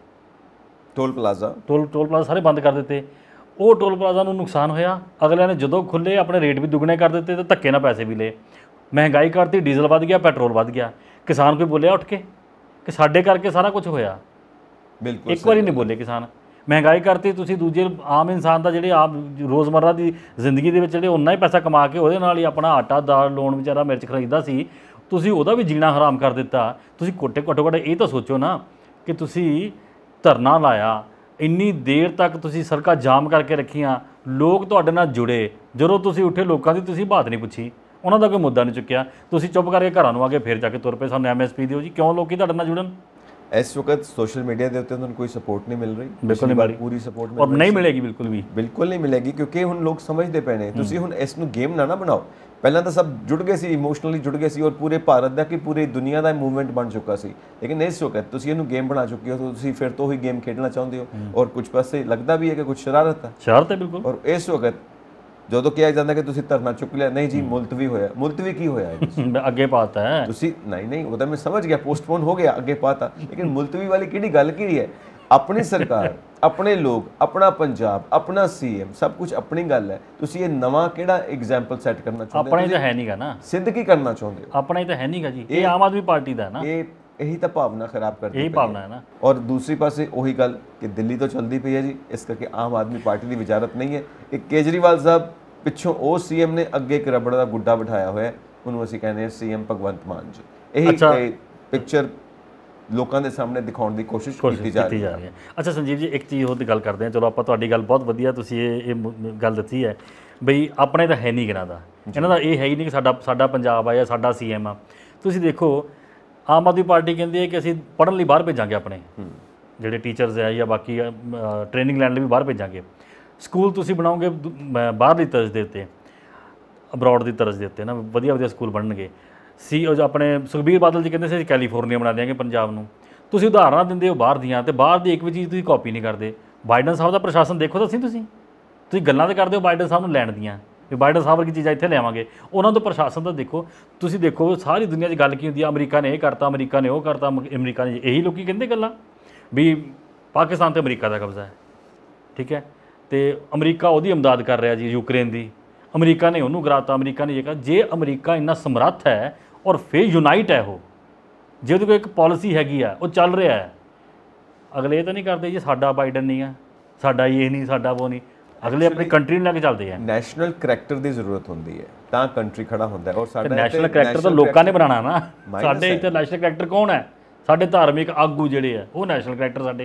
ਟੋਲ ਪਲਾਜ਼ਾ ਸਾਰੇ ਬੰਦ ਕਰ ਦਿੱਤੇ। ਉਹ ਟੋਲ ਪਲਾਜ਼ਾ ਨੂੰ ਨੁਕਸਾਨ ਹੋਇਆ, ਅਗਲਿਆਂ ਨੇ ਜਦੋਂ ਖੁੱਲੇ ਆਪਣੇ ਰੇਟ ਵੀ ਦੁੱਗਣੇ ਕਰ ਦਿੱਤੇ ਤੇ ਧੱਕੇ ਨਾਲ ਪੈਸੇ ਵੀ ਲਏ, ਮਹਿੰਗਾਈ ਕਰਤੀ, ਡੀਜ਼ਲ ਵੱਧ ਗਿਆ, ਪੈਟਰੋਲ ਵੱਧ ਗਿਆ। ਕਿਸਾਨ ਕੋਈ ਬੋਲਿਆ ਉੱਠ ਕੇ ਕਿ ਸਾਡੇ ਕਰਕੇ ਸਾਰਾ ਕੁਝ ਹੋਇਆ? ਬਿਲਕੁਲ ਇੱਕ ਵਾਰੀ ਨਹੀਂ ਬੋਲੇ ਕਿਸਾਨ। ਮਹਿੰਗਾਈ ਕਰਤੀ, ਤੁਸੀਂ ਦੂਜੇ ਆਮ ਇਨਸਾਨ ਦਾ ਜਿਹੜੇ ਆਮ ਰੋਜ਼ਮਰਰਾ ਦੀ ਜ਼ਿੰਦਗੀ ਦੇ ਵਿੱਚ ਜਿਹੜੇ ਉਨਾ ਹੀ ਪੈਸਾ ਕਮਾ ਕੇ ਉਹਦੇ ਨਾਲ ਹੀ ਆਪਣਾ ਆਟਾ ਦਾਲ ਲੋਨ ਵਿਚਾਰਾ ਮਿਰਚ ਖਰੀਦਦਾ ਸੀ, ਤੁਸੀਂ ਉਹਦਾ ਵੀ ਜੀਣਾ ਹਰਾਮ ਕਰ ਦਿੱਤਾ। ਤੁਸੀਂ ਘੱਟੋ ਘੱਟ ਇਹ ਤਾਂ ਸੋਚੋ ਨਾ ਕਿ ਤੁਸੀਂ ਧਰਨਾ ਲਾਇਆ, ਇੰਨੀ ਦੇਰ ਤੱਕ ਤੁਸੀਂ ਸੜਕਾਂ ਜਾਮ ਕਰਕੇ ਰੱਖੀਆਂ, ਲੋਕ ਤੁਹਾਡੇ ਨਾਲ ਜੁੜੇ, ਜਦੋਂ ਤੁਸੀਂ ਉੱਠੇ ਲੋਕਾਂ ਦੀ ਤੁਸੀਂ ਬਾਤ ਨਹੀਂ ਪੁੱਛੀ, ਉਹਨਾਂ ਦਾ ਕੋਈ ਮੁੱਦਾ ਨਹੀਂ ਚੁੱਕਿਆ, ਤੁਸੀਂ ਚੁੱਪ ਕਰਕੇ ਘਰਾਂ ਨੂੰ ਆ ਕੇ ਫਿਰ ਜਾ ਕੇ ਤੁਰ ਪਏ ਸਾਨੂੰ ਐਮਐਸਪੀ ਦਿਓ ਜੀ। ਕਿਉਂ ਲੋਕੀ ਤੁਹਾਡੇ ਨਾਲ ਜੁੜਨ? ਇਸ ਵਕਤ ਸੋਸ਼ਲ ਮੀਡੀਆ ਦੇ ਉੱਤੇ ਉਹਨਾਂ ਨੂੰ ਕੋਈ ਸਪੋਰਟ ਨਹੀਂ ਮਿਲ ਰਹੀ, ਬਿਲਕੁਲ ਨਹੀਂ ਮਿਲ ਪੂਰੀ ਸਪੋਰਟ ਔਰ ਨਹੀਂ ਮਿਲੇਗੀ, ਬਿਲਕੁਲ ਨਹੀਂ ਮਿਲੇਗੀ ਕਿਉਂਕਿ ਹੁਣ ਲੋਕ ਸਮਝਦੇ ਪਏ ਨੇ। ਤੁਸੀਂ ਹੁਣ ਇਸ ਨੂੰ ਗੇਮ ਨਾ ਬਣਾਓ। ਪਹਿਲਾਂ ਤਾਂ ਸਭ ਜੁੜ ਗਏ ਸੀ, ਇਮੋਸ਼ਨਲੀ ਜੁੜ ਗਏ ਸੀ ਔਰ ਪੂਰੇ ਭਾਰਤ ਦਾ ਕਿ ਪੂਰੀ ਦੁਨੀਆ ਦਾ ਮੂਵਮੈਂਟ ਬਣ ਚੁੱਕਾ ਸੀ। ਲੇਕਿਨ ਇਸ ਵਕਤ ਤੁਸੀਂ ਇਹਨੂੰ ਗੇਮ ਬਣਾ ਚੁੱਕੇ ਹੋ, ਤੁਸੀਂ ਫਿਰ ਤੋਂ ਉਹੀ ਗੇਮ ਖੇਡਣਾ ਚਾਹੁੰਦੇ ਹੋ ਔਰ ਕੁਝ ਪਾਸੇ ਲੱਗਦਾ ਵੀ ਹੈ ਕਿ ਕੁਝ ਸ਼ਰਾਰਤ ਹੈ ਬਿਲਕੁਲ। ਔਰ ਇਸ ਵਕਤ ਜਦੋਂ ਕਿਹਾ ਜਾਂਦਾ ਕਿ ਤੁਸੀਂ ਧਰਨਾ ਚੁੱਕ ਲਿਆ, ਨਹੀਂ ਜੀ ਮੁਲਤਵੀ ਹੋਇਆ। ਮੁਲਤਵੀ ਕੀ ਹੋਇਆ? ਅੱਗੇ ਪਾਤਾ ਹੈ ਤੁਸੀਂ। ਨਹੀਂ ਉਹ ਤਾਂ ਮੈਂ ਸਮਝ ਗਿਆ, ਪੋਸਟਪੋਨ ਹੋ ਗਿਆ, ਅੱਗੇ ਪਾਤਾ। ਲੇਕਿਨ ਮੁਲਤਵੀ ਵਾਲੀ ਕਿਹੜੀ ਗੱਲ ਕੀ ਹੈ? ਆਪਣੀ ਸਰਕਾਰ, ਆਪਣੇ ਲੋਕ, ਆਪਣਾ ਪੰਜਾਬ, ਆਪਣਾ ਸੀਐਮ, ਸਭ ਕੁਝ ਆਪਣੀ ਗੱਲ ਹੈ। ਤੁਸੀਂ ਇਹ ਨਵਾਂ ਕਿਹੜਾ ਐਗਜ਼ਾਮਪਲ ਸੈੱਟ ਕਰਨਾ ਚਾਹੁੰਦੇ ਹੋ? ਆਪਣਾ ਹੀ ਤਾਂ ਹੈ ਨਹੀਂਗਾ ਨਾ। ਸਿੱਧ ਕੀ ਕਰਨਾ ਚਾਹੁੰਦੇ ਹੋ? ਆਪਣਾ ਹੀ ਤਾਂ ਹੈ ਨਹੀਂਗਾ ਜੀ। ਇਹ ਆਮ ਆਦਮੀ ਪਾਰਟੀ ਦਾ ਹੈ ਨਾ। ਇਹੀ ਤਾਂ ਭਾਵਨਾ ਖਰਾਬ ਕਰਦੀ ਹੈ, ਇਹੀ ਭਾਵਨਾ ਹੈ ਨਾ। ਔਰ ਦੂਸਰੀ ਪਾਸੇ ਉਹੀ ਗੱਲ ਕਿ ਦਿੱਲੀ ਤੋਂ ਚੱਲਦੀ ਪਈ ਹੈ ਜੀ, ਇਸ ਕਰਕੇ ਆਮ ਆਦਮੀ ਪਾਰਟੀ ਦੀ ਵਿਚਾਰਤ ਨਹੀਂ ਹੈ। ਇੱਕ ਕੇਜਰੀਵਾਲ ਸਾਹਿਬ ਪਿੱਛੋਂ ਉਹ ਸੀਐਮ ਨੇ, ਅੱਗੇ ਇੱਕ ਰਬੜ ਦਾ ਗੁੱਡਾ ਬਿਠਾਇਆ ਹੋਇਆ, ਉਹਨੂੰ ਅਸੀਂ ਕਹਿੰਦੇ ਹਾਂ ਸੀਐਮ ਭਗਵੰਤ ਮਾਨ ਜੀ। ਇਹੀ ਪਿਕਚਰ ਲੋਕਾਂ ਦੇ ਸਾਹਮਣੇ ਦਿਖਾਉਣ ਦੀ ਕੋਸ਼ਿਸ਼ ਕੀਤੀ ਜਾ ਰਹੀ ਹੈ। ਅੱਛਾ ਸੰਜੀਵ ਜੀ, ਇੱਕ ਚੀਜ਼ ਹੋਰ ਦੀ ਗੱਲ ਕਰਦੇ ਹਾਂ। ਚਲੋ ਆਪਾਂ ਤੁਹਾਡੀ ਗੱਲ ਬਹੁਤ ਵਧੀਆ, ਤੁਸੀਂ ਇਹ ਗੱਲ ਦੱਸੀ ਹੈ ਬਈ ਆਪਣੇ ਤਾਂ ਹੈ ਨਹੀਂ ਇਹਨਾਂ ਦਾ ਇਹ ਹੈ ਹੀ ਨਹੀਂ ਕਿ ਸਾਡਾ ਪੰਜਾਬ ਆ ਜਾਂ ਸਾਡਾ ਸੀਐਮ ਆ। ਤੁਸੀਂ ਦੇਖੋ ਆਮ ਆਦਮੀ ਪਾਰਟੀ ਕਹਿੰਦੀ ਹੈ ਕਿ ਅਸੀਂ ਪੜ੍ਹਨ ਲਈ ਬਾਹਰ ਭੇਜਾਂਗੇ, ਆਪਣੇ ਜਿਹੜੇ ਟੀਚਰਸ ਹੈ ਜਾਂ ਬਾਕੀ ਟ੍ਰੇਨਿੰਗ ਲੈਣ ਲਈ ਵੀ ਬਾਹਰ ਭੇਜਾਂਗੇ। ਸਕੂਲ ਤੁਸੀਂ ਬਣਾਓਗੇ ਬਾਹਰਲੀ ਤਰਜ਼ ਦੇ ਉੱਤੇ, ਅਬਰੋਡ ਦੀ ਤਰਜ਼ ਦੇ ਉੱਤੇ ਨਾ, ਵਧੀਆ ਸਕੂਲ ਬਣਨਗੇ। ਆਪਣੇ ਸੁਖਬੀਰ ਬਾਦਲ ਜੀ ਕਹਿੰਦੇ ਸੀ ਕੈਲੀਫੋਰਨੀਆ ਬਣਾ ਦਿਆਂਗੇ ਪੰਜਾਬ ਨੂੰ। ਤੁਸੀਂ ਉਦਾਹਰਨਾਂ ਦਿੰਦੇ ਹੋ ਬਾਹਰ ਦੀਆਂ, ਤੇ ਬਾਹਰ ਦੀ ਇੱਕ ਵੀ ਚੀਜ਼ ਤੁਸੀਂ ਕਾਪੀ ਨਹੀਂ ਕਰਦੇ। ਬਾਈਡਨ ਸਾਹਿਬ ਦਾ ਪ੍ਰਸ਼ਾਸਨ ਦੇਖੋ ਤਾਂ ਤੁਸੀਂ ਗੱਲਾਂ ਤਾਂ ਕਰਦੇ ਹੋ ਬਾਈਡਨ ਸਾਹਿਬ ਨੂੰ ਲੈਣ ਦੀਆਂ, ਵੀ ਬਾਈਡਨ ਸਾਹਿਬ ਵਰਗੀ ਚੀਜ਼ਾਂ ਇੱਥੇ ਲਿਆਵਾਂਗੇ। ਉਹਨਾਂ ਤੋਂ ਪ੍ਰਸ਼ਾਸਨ ਤਾਂ ਦੇਖੋ। ਤੁਸੀਂ ਦੇਖੋ ਸਾਰੀ ਦੁਨੀਆ 'ਚ ਗੱਲ ਕੀ ਹੁੰਦੀ ਆ, ਅਮਰੀਕਾ ਨੇ ਇਹ ਕਰਤਾ, ਅਮਰੀਕਾ ਨੇ ਉਹ ਕਰਤਾ, ਅਮਰੀਕਾ ਨੇ ਇਹੀ ਲੋਕੀ ਕਹਿੰਦੇ ਗੱਲਾਂ ਵੀ ਪਾਕਿਸਤਾਨ 'ਤੇ ਅਮਰੀਕਾ ਦਾ ਕਬਜ਼ਾ ਹੈ, ਠੀਕ ਹੈ, ਤੇ ਅਮਰੀਕਾ ਉਹਦੀ ਇਮਦਾਦ ਕਰ ਰਿਹਾ ਜੀ, ਯੂਕਰੇਨ ਦੀ। ਅਮਰੀਕਾ ਨੇ ਉਹਨੂੰ ਕਰਾਤਾ, ਅਮਰੀਕਾ ਨੇ ਇਹ ਕਿਹਾ। ਜੇ ਅਮਰੀਕਾ ਇੰਨਾ ਸਮਰੱਥ ਹੈ ਔਰ ਫਿਰ ਯੂਨਾਈਟ ਹੈ ਉਹ, ਜੇ ਉਹਦੀ ਕੋਈ ਇੱਕ ਪਾਲਿਸੀ ਹੈਗੀ ਆ, ਉਹ ਚੱਲ ਰਿਹਾ ਹੈ, ਅਗਲੇ ਇਹ ਤਾਂ ਨਹੀਂ ਕਰਦੇ ਜੀ ਸਾਡਾ ਬਾਈਡਨ ਨਹੀਂ ਆ, ਸਾਡਾ ਇਹ ਨਹੀਂ, ਸਾਡਾ ਉਹ ਨਹੀਂ। ਅਗਲੇ ਆਪਣੀ ਕੰਟਰੀ ਨੂੰ ਲੈ ਕੇ ਚੱਲਦੇ ਆ। ਨੈਸ਼ਨਲ ਕਰੈਕਟਰ ਦੀ ਜ਼ਰੂਰਤ ਹੁੰਦੀ ਹੈ ਤਾਂ ਕੰਟਰੀ ਖੜਾ ਹੁੰਦਾ ਹੈ। ਔਰ ਸਾਡਾ ਨੈਸ਼ਨਲ ਕਰੈਕਟਰ ਤਾਂ ਲੋਕਾਂ ਨੇ ਬਣਾਉਣਾ ਨਾ, ਸਾਡੇ ਇੱਥੇ ਨੈਸ਼ਨਲ ਕਰੈਕਟਰ ਕੌਣ ਹੈ? ਸਾਡੇ ਧਾਰਮਿਕ ਆਗੂ ਜਿਹੜੇ ਆ ਉਹ ਨੈਸ਼ਨਲ ਕਰੈਕਟਰ ਸਾਡੇ,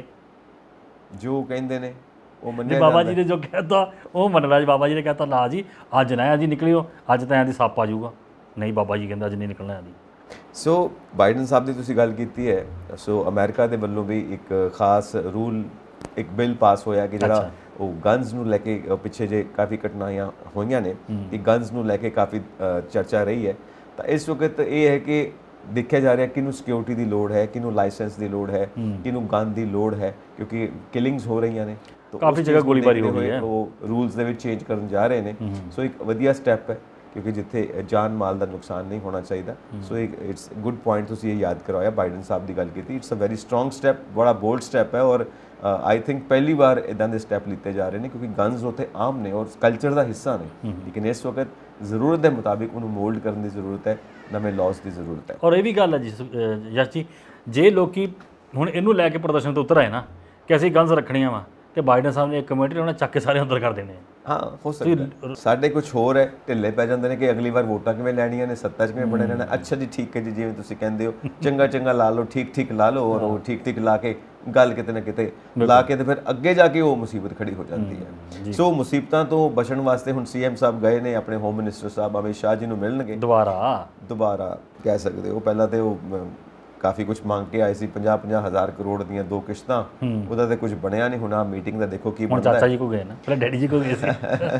ਜੋ ਕਹਿੰਦੇ ਨੇ ਉਹ ਮੰਨਿਆ ਬਾਬਾ ਜੀ ਨੇ ਜੋ ਕਹਿਤਾ ਉਹ ਮੰਨਣਾ ਜੀ। ਬਾਬਾ ਜੀ ਨੇ ਕਹਿਤਾ ਨਾ ਜੀ ਅੱਜ ਨਾ ਜੀ ਨਿਕਲਿਓ, ਅੱਜ ਤਾਂ ਐਂ ਦੀ ਸੱਪ ਆ ਜਾਊਗਾ, ਨਹੀਂ ਬਾਬਾ ਜੀ ਕਹਿੰਦਾ ਅੱਜ ਨਹੀਂ ਨਿਕਲਣਾ ਜੀ। ਸੋ ਬਾਈਡਨ ਸਾਹਿਬ ਦੀ ਤੁਸੀਂ ਗੱਲ ਕੀਤੀ ਹੈ, ਸੋ ਅਮਰੀਕਾ ਦੇ ਵੱਲੋਂ ਵੀ ਇੱਕ ਖਾਸ ਰੂਲ, ਇੱਕ ਬਿੱਲ ਪਾਸ ਹੋਇਆ ਕਿ ਜਿਹੜਾ ਉਹ ਗਨਸ ਨੂੰ ਲੈ ਕੇ ਪਿੱਛੇ ਜੇ ਕਾਫੀ ਘਟਨਾਵਾਂ ਹੋਈਆਂ ਨੇ ਕਿ ਗਨਸ ਨੂੰ ਲੈ ਕੇ ਕਾਫੀ ਚਰਚਾ ਰਹੀ ਹੈ। ਤਾਂ ਇਸ ਵਕਤ ਇਹ ਹੈ ਕਿ ਦੇਖਿਆ ਜਾ ਰਿਹਾ ਕਿਹਨੂੰ ਸਿਕਿਉਰਿਟੀ ਦੀ ਲੋੜ ਹੈ, ਕਿਹਨੂੰ ਲਾਇਸੈਂਸ ਦੀ ਲੋੜ ਹੈ, ਕਿਹਨੂੰ ਗਨ ਦੀ ਲੋੜ ਹੈ, ਕਿਉਂਕਿ ਕਿਲਿੰਗਸ ਹੋ ਰਹੀਆਂ ਨੇ। ਕਾਫੀ ਜਗ੍ਹਾ ਗੋਲੀਬਾਰੀ ਹੋ ਰਹੀ ਹੈ, ਉਹ ਰੂਲਸ ਦੇ ਵਿੱਚ ਚੇਂਜ ਕਰਨ ਜਾ ਰਹੇ ਨੇ। ਸੋ ਇੱਕ ਵਧੀਆ ਸਟੈਪ ਹੈ ਕਿਉਂਕਿ ਜਿੱਥੇ ਜਾਨ ਮਾਲ ਦਾ ਨੁਕਸਾਨ ਨਹੀਂ ਹੋਣਾ ਚਾਹੀਦਾ। ਸੋ ਇਟਸ ਗੁੱਡ ਪੁਆਇੰਟ ਤੁਸੀਂ ਇਹ ਯਾਦ ਕਰਵਾਇਆ, ਬਾਈਡਨ ਸਾਹਿਬ ਦੀ ਗੱਲ ਕੀਤੀ। It's a very strong step, ਬੜਾ ਬੋਲਡ ਸਟੈਪ ਹੈ ਔਰ ਆਈ ਥਿੰਕ ਪਹਿਲੀ ਵਾਰ ਇਦਾਂ ਦੇ ਸਟੈਪ ਲਿੱਤੇ ਜਾ ਰਹੇ ਨੇ ਕਿਉਂਕਿ ਗਨਸ ਉੱਥੇ ਆਮ ਨੇ ਔਰ ਕਲਚਰ ਦਾ ਹਿੱਸਾ ਨੇ। ਲੇਕਿਨ ਇਸ ਵਕਤ ਜ਼ਰੂਰਤ ਦੇ ਮੁਤਾਬਿਕ ਉਹਨੂੰ ਮੋਲਡ ਕਰਨ ਦੀ ਜ਼ਰੂਰਤ ਹੈ, ਨਵੇਂ ਲਾਜ਼ ਦੀ ਜ਼ਰੂਰਤ ਹੈ। ਔਰ ਇਹ ਵੀ ਗੱਲ ਹੈ ਜੀ ਯਸ਼ ਜੀ, ਜੇ ਲੋਕੀ ਹੁਣ ਇਹਨੂੰ ਲੈ ਕੇ ਪ੍ਰਦਰਸ਼ਨ ਤੋਂ ਉਤਰ ਆਏ ਨਾ ਕਿ ਅਸੀਂ ਗਨਸ ਰੱਖਣੀਆਂ ਵਾ, ਤੇ ਬਾਈਡਨ ਸਾਹਿਬ ਨੇ ਇੱਕ ਕਮੇਟੀ ਉਹਨਾਂ ਚੱਕ ਕੇ ਸਾਰੇ ਅੰਦਰ ਕਰ ਦੇਣੇ। ਹਾਂ ਹੋ ਸਕਦਾ ਸਾਡੇ ਕੁਝ ਹੋਰ ਹੈ, ਢਿੱਲੇ ਪੈ ਜਾਂਦੇ ਨੇ ਕਿ ਅਗਲੀ ਵਾਰ ਵੋਟਾਂ ਕਿਵੇਂ ਲੈਣੀਆਂ ਨੇ, ਸੱਤਾ 'ਚ ਕਿਵੇਂ ਬਣੇ ਰਹਿਣਾ। ਅੱਛਾ ਜੀ ਠੀਕ ਹੈ ਜੀ, ਜਿਵੇਂ ਤੁਸੀਂ ਕਹਿੰਦੇ ਹੋ ਚੰਗਾ ਚੰਗਾ ਲਾ ਲਓ, ਠੀਕ ਠੀਕ ਲਾ ਲਓ ਔਰ ਉਹ ਠੀਕ ਠੀਕ ਲਾ ਕੇ ਗੱਲ ਕਿਤੇ ਨਾ ਕਿਤੇ ਲਾ ਕੇ ਤੇ ਫਿਰ ਅੱਗੇ ਜਾ ਕੇ ਉਹ ਮੁਸੀਬਤ ਖੜੀ ਹੋ ਜਾਂਦੀ ਹੈ। ਸੋ ਮੁਸੀਬਤਾਂ ਤੋਂ ਬਚਣ ਵਾਸਤੇ ਹੁਣ ਸੀਐਮ ਸਾਹਿਬ ਗਏ ਨੇ, ਆਪਣੇ ਹੋਮ ਮਿਨਿਸਟਰ ਸਾਹਿਬ ਅਮਿਤ ਸ਼ਾਹ ਜੀ ਨੂੰ ਮਿਲਣਗੇ ਦੁਬਾਰਾ ਕਹਿ ਸਕਦੇ ਹੋ। ਪਹਿਲਾਂ ਤੇ ਉਹ ਕਾਫੀ ਕੁਝ ਮੰਗ ਕੇ ਆਏ ਸੀ, 50-50 ਹਜ਼ਾਰ ਕਰੋੜ ਦੀਆਂ 2 ਕਿਸ਼ਤਾਂ, ਉਹਦਾ ਤੇ ਕੁਝ ਬਣਿਆ ਨਹੀਂ। ਹੁਣ ਆ ਮੀਟਿੰਗ ਦਾ ਦੇਖੋ ਕੀ ਬਣਦਾ ਹੈ। ਚਾਚਾ ਜੀ ਕੋ ਗਏ ਨਾ, ਪਹਿਲਾਂ ਡੈਡੀ ਜੀ ਕੋ ਗਏ ਸੀ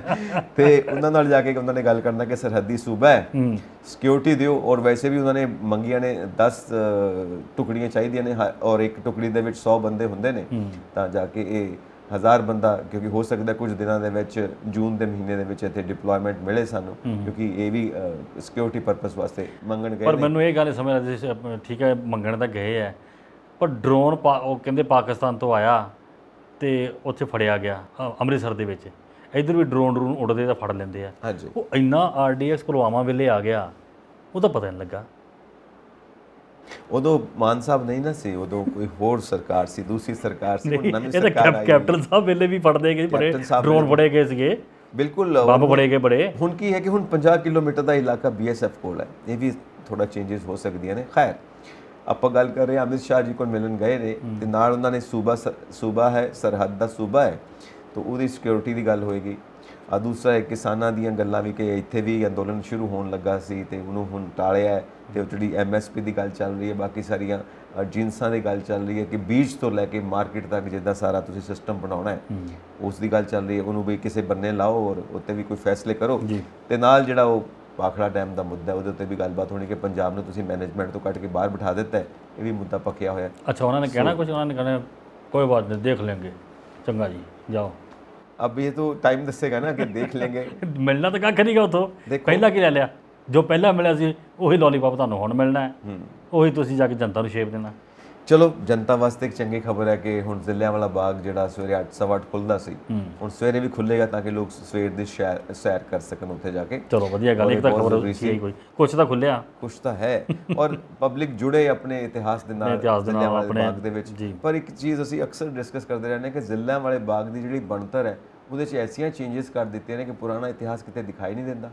ਤੇ ਉਹਨਾਂ ਨਾਲ ਜਾ ਕੇ ਉਹਨਾਂ ਨੇ ਗੱਲ ਕਰਨਾ ਕਿ ਸਰਹੱਦੀ ਸੂਬਾ ਹੈ, ਸਿਕਿਉਰਿਟੀ ਦਿਓ। ਔਰ ਵੈਸੇ ਵੀ ਉਹਨਾਂ ਨੇ ਮੰਗੀਆਂ ਨੇ 10 ਟੁਕੜੀਆਂ ਚਾਹੀਦੀਆਂ ਨੇ ਔਰ ਇੱਕ ਟੁਕੜੀ ਦੇ ਵਿੱਚ 100 ਬੰਦੇ ਹੁੰਦੇ ਨੇ, ਤਾਂ ਜਾ ਕੇ ਇਹ 1000 ਬੰਦਾ, ਕਿਉਂਕਿ ਹੋ ਸਕਦਾ ਕੁਝ ਦਿਨਾਂ ਦੇ ਵਿੱਚ ਜੂਨ ਦੇ ਮਹੀਨੇ ਦੇ ਵਿੱਚ ਇੱਥੇ ਡਿਪਲੋਇਮੈਂਟ ਮਿਲੇ ਸਾਨੂੰ, ਕਿਉਂਕਿ ਇਹ ਵੀ ਸਿਕਿਉਰਿਟੀ ਪਰਪਸ ਵਾਸਤੇ ਮੰਗਣ ਗਏ। ਪਰ ਮੈਨੂੰ ਇਹ ਗੱਲ ਸਮਝ ਆਉਂਦੀ, ਠੀਕ ਹੈ ਮੰਗਣ ਤਾਂ ਗਏ ਹੈ, ਪਰ ਡਰੋਨ ਉਹ ਕਹਿੰਦੇ ਪਾਕਿਸਤਾਨ ਤੋਂ ਆਇਆ ਤੇ ਉੱਥੇ ਫੜਿਆ ਗਿਆ ਅੰਮ੍ਰਿਤਸਰ ਦੇ ਵਿੱਚ। ਇੱਧਰ ਵੀ ਡਰੋਨ ਉੱਡਦੇ ਤਾਂ ਫੜ ਲੈਂਦੇ ਆ। ਉਹ ਇੰਨਾ RDX ਪੁਲਵਾਮਾ ਵੇਲੇ ਆ ਗਿਆ, ਉਹਦਾ ਪਤਾ ਨਹੀਂ ਲੱਗਾ। ਉਦੋਂ ਮਾਨ ਸਾਹਿਬ ਨਹੀਂ ਨਾ ਸੀ, ਉਦੋਂ ਕੋਈ ਹੋਰ ਸਰਕਾਰ ਸੀ, ਦੂਸਰੀ ਸਰਕਾਰ ਸੀ। ਹੁਣ ਨਵੀਂ ਸਰਕਾਰ ਆਈ, ਕੈਪਟਨ ਸਾਹਿਬ ਵੇਲੇ ਵੀ ਫੜਦੇ ਗਏ, ਬੜੇ ਡਰੋਨ ਫੜੇ ਗਏ ਸੀਗੇ, ਬਿਲਕੁਲ ਬੰਬ ਫੜੇ ਗਏ ਬੜੇ। ਹੁਣ ਕੀ ਹੈ ਕਿ ਹੁਣ 50 ਕਿਲੋਮੀਟਰ ਦਾ ਇਲਾਕਾ BSF ਕੋਲ ਹੈ, ਇਹ ਵੀ ਥੋੜਾ ਚੇਂਜਸ ਹੋ ਸਕਦੀਆਂ ਨੇ। ਖੈਰ ਆਪਾਂ ਗੱਲ ਕਰ ਰਹੇ ਹਾਂ, ਅਮਿਤ ਸ਼ਾਹ ਜੀ ਕੋਲ ਮਿਲਣ ਗਏ ਨੇ ਤੇ ਨਾਲ ਉਹਨਾਂ ਨੇ ਸੂਬਾ ਹੈ, ਸਰਹੱਦ ਦਾ ਸੂਬਾ ਹੈ, ਤਾਂ ਉਹਦੀ ਸਿਕਿਉਰਿਟੀ ਦੀ ਗੱਲ ਹੋਏਗੀ। ਆ ਦੂਸਰਾ ਹੈ ਕਿਸਾਨਾਂ ਦੀਆਂ ਗੱਲਾਂ ਵੀ ਕਿ ਇੱਥੇ ਵੀ ਅੰਦੋਲਨ ਸ਼ੁਰੂ ਹੋਣ ਲੱਗਾ ਸੀ ਤੇ ਉਹਨੂੰ ਹੁਣ ਟਾਲਿਆ, ਤੇ ਜਿਹੜੀ MSP ਦੀ ਗੱਲ ਚੱਲ ਰਹੀ ਹੈ, ਬਾਕੀ ਸਾਰੀਆਂ ਜਿਨਸਾਂ ਦੀ ਗੱਲ ਚੱਲ ਰਹੀ ਹੈ ਕਿ ਬੀਜ ਤੋਂ ਲੈ ਕੇ ਮਾਰਕੀਟ ਤੱਕ ਜਿੱਦਾਂ ਸਾਰਾ ਤੁਸੀਂ ਸਿਸਟਮ ਬਣਾਉਣਾ ਹੈ, ਉਸ ਦੀ ਗੱਲ ਚੱਲ ਰਹੀ ਹੈ। ਉਹਨੂੰ ਵੀ ਕਿਸੇ ਬੰਨੇ ਲਾਓ ਔਰ ਉੱਤੇ ਵੀ ਕੋਈ ਫੈਸਲੇ ਕਰੋ। ਤੇ ਨਾਲ ਜਿਹੜਾ ਉਹ ਭਾਖੜਾ ਡੈਮ ਦਾ ਮੁੱਦਾ ਉਹਦੇ ਉੱਤੇ ਵੀ ਗੱਲਬਾਤ ਹੋਣੀ ਕਿ ਪੰਜਾਬ ਨੂੰ ਤੁਸੀਂ ਮੈਨੇਜਮੈਂਟ ਤੋਂ ਕੱਢ ਕੇ ਬਾਹਰ ਬਿਠਾ ਦਿੱਤਾ ਹੈ, ਇਹ ਵੀ ਮੁੱਦਾ ਪੱਕਿਆ ਹੋਇਆ। ਅੱਛਾ, ਉਹਨਾਂ ਨੇ ਕਹਿਣਾ ਕੁਝ, ਉਹਨਾਂ ਨੇ ਕਹਿਣਾ ਕੋਈ ਬਾਤ ਨਹੀਂ ਦੇਖ ਲੈਂਗੇ, ਚੰਗਾ ਜੀ ਜਾਓ। अब ये तो टाइम दसेगा ना कि देख लेंगे। मिलना तो कख नहीं गा उतो, पहला की लै लिया, जो पहला मिलिया सी ਉਹੀ ਲੋਲੀਪੌਪ ਤੁਹਾਨੂੰ ਹੁਣ ਮਿਲਣਾ ਹੈ, ਉਹੀ ਤੁਸੀਂ ਜਾ ਕੇ ਜਨਤਾ ਨੂੰ ਸ਼ੇਪ ਦੇਣਾ। ਚਲੋ ਜਨਤਾ ਵਾਸਤੇ ਇੱਕ ਚੰਗੀ ਖਬਰ ਹੈ ਕਿ ਹੁਣ ਜ਼ਿਲ੍ਹਿਆਂਵਾਲਾ ਬਾਗ ਜਿਹੜਾ ਸਵੇਰੇ 8:15 ਖੁੱਲਦਾ ਸੀ, ਹੁਣ ਸਵੇਰੇ ਵੀ ਖੁੱਲੇਗਾ ਤਾਂ ਕਿ ਲੋਕ ਸਵੇਰ ਦੀ ਸੈਰ ਕਰ ਸਕਣ ਉੱਥੇ ਜਾ ਕੇ। ਚਲੋ ਵਧੀਆ ਗੱਲ, ਇੱਕ ਤਾਂ ਖਬਰ ਸੀ ਕੋਈ ਕੁਛ ਤਾਂ ਖੁੱਲਿਆ, ਕੁਛ ਤਾਂ ਹੈ ਔਰ ਪਬਲਿਕ ਜੁੜੇ ਆਪਣੇ ਇਤਿਹਾਸ ਦੇ ਨਾਲ ਜ਼ਿਲ੍ਹਿਆਂਵਾਲੇ ਬਾਗ ਦੇ ਵਿੱਚ। ਪਰ ਇੱਕ ਚੀਜ਼ ਅਸੀਂ ਅਕਸਰ ਡਿਸਕਸ ਕਰਦੇ ਰਹਿੰਦੇ ਕਿ ਜ਼ਿਲ੍ਹਿਆਂਵਾਲੇ ਬਾਗ ਦੀ ਜਿਹੜੀ ਬਣਤਰ ਹੈ ਉਹਦੇ 'ਚ ਐਸੀਆਂ ਚੇਂਜਸ ਕਰ ਦਿੱਤੀਆਂ ਨੇ ਕਿ ਪੁਰਾਣਾ ਇਤਿਹਾਸ ਕਿਤੇ ਦਿਖਾਈ ਨਹੀਂ ਦਿੰਦਾ।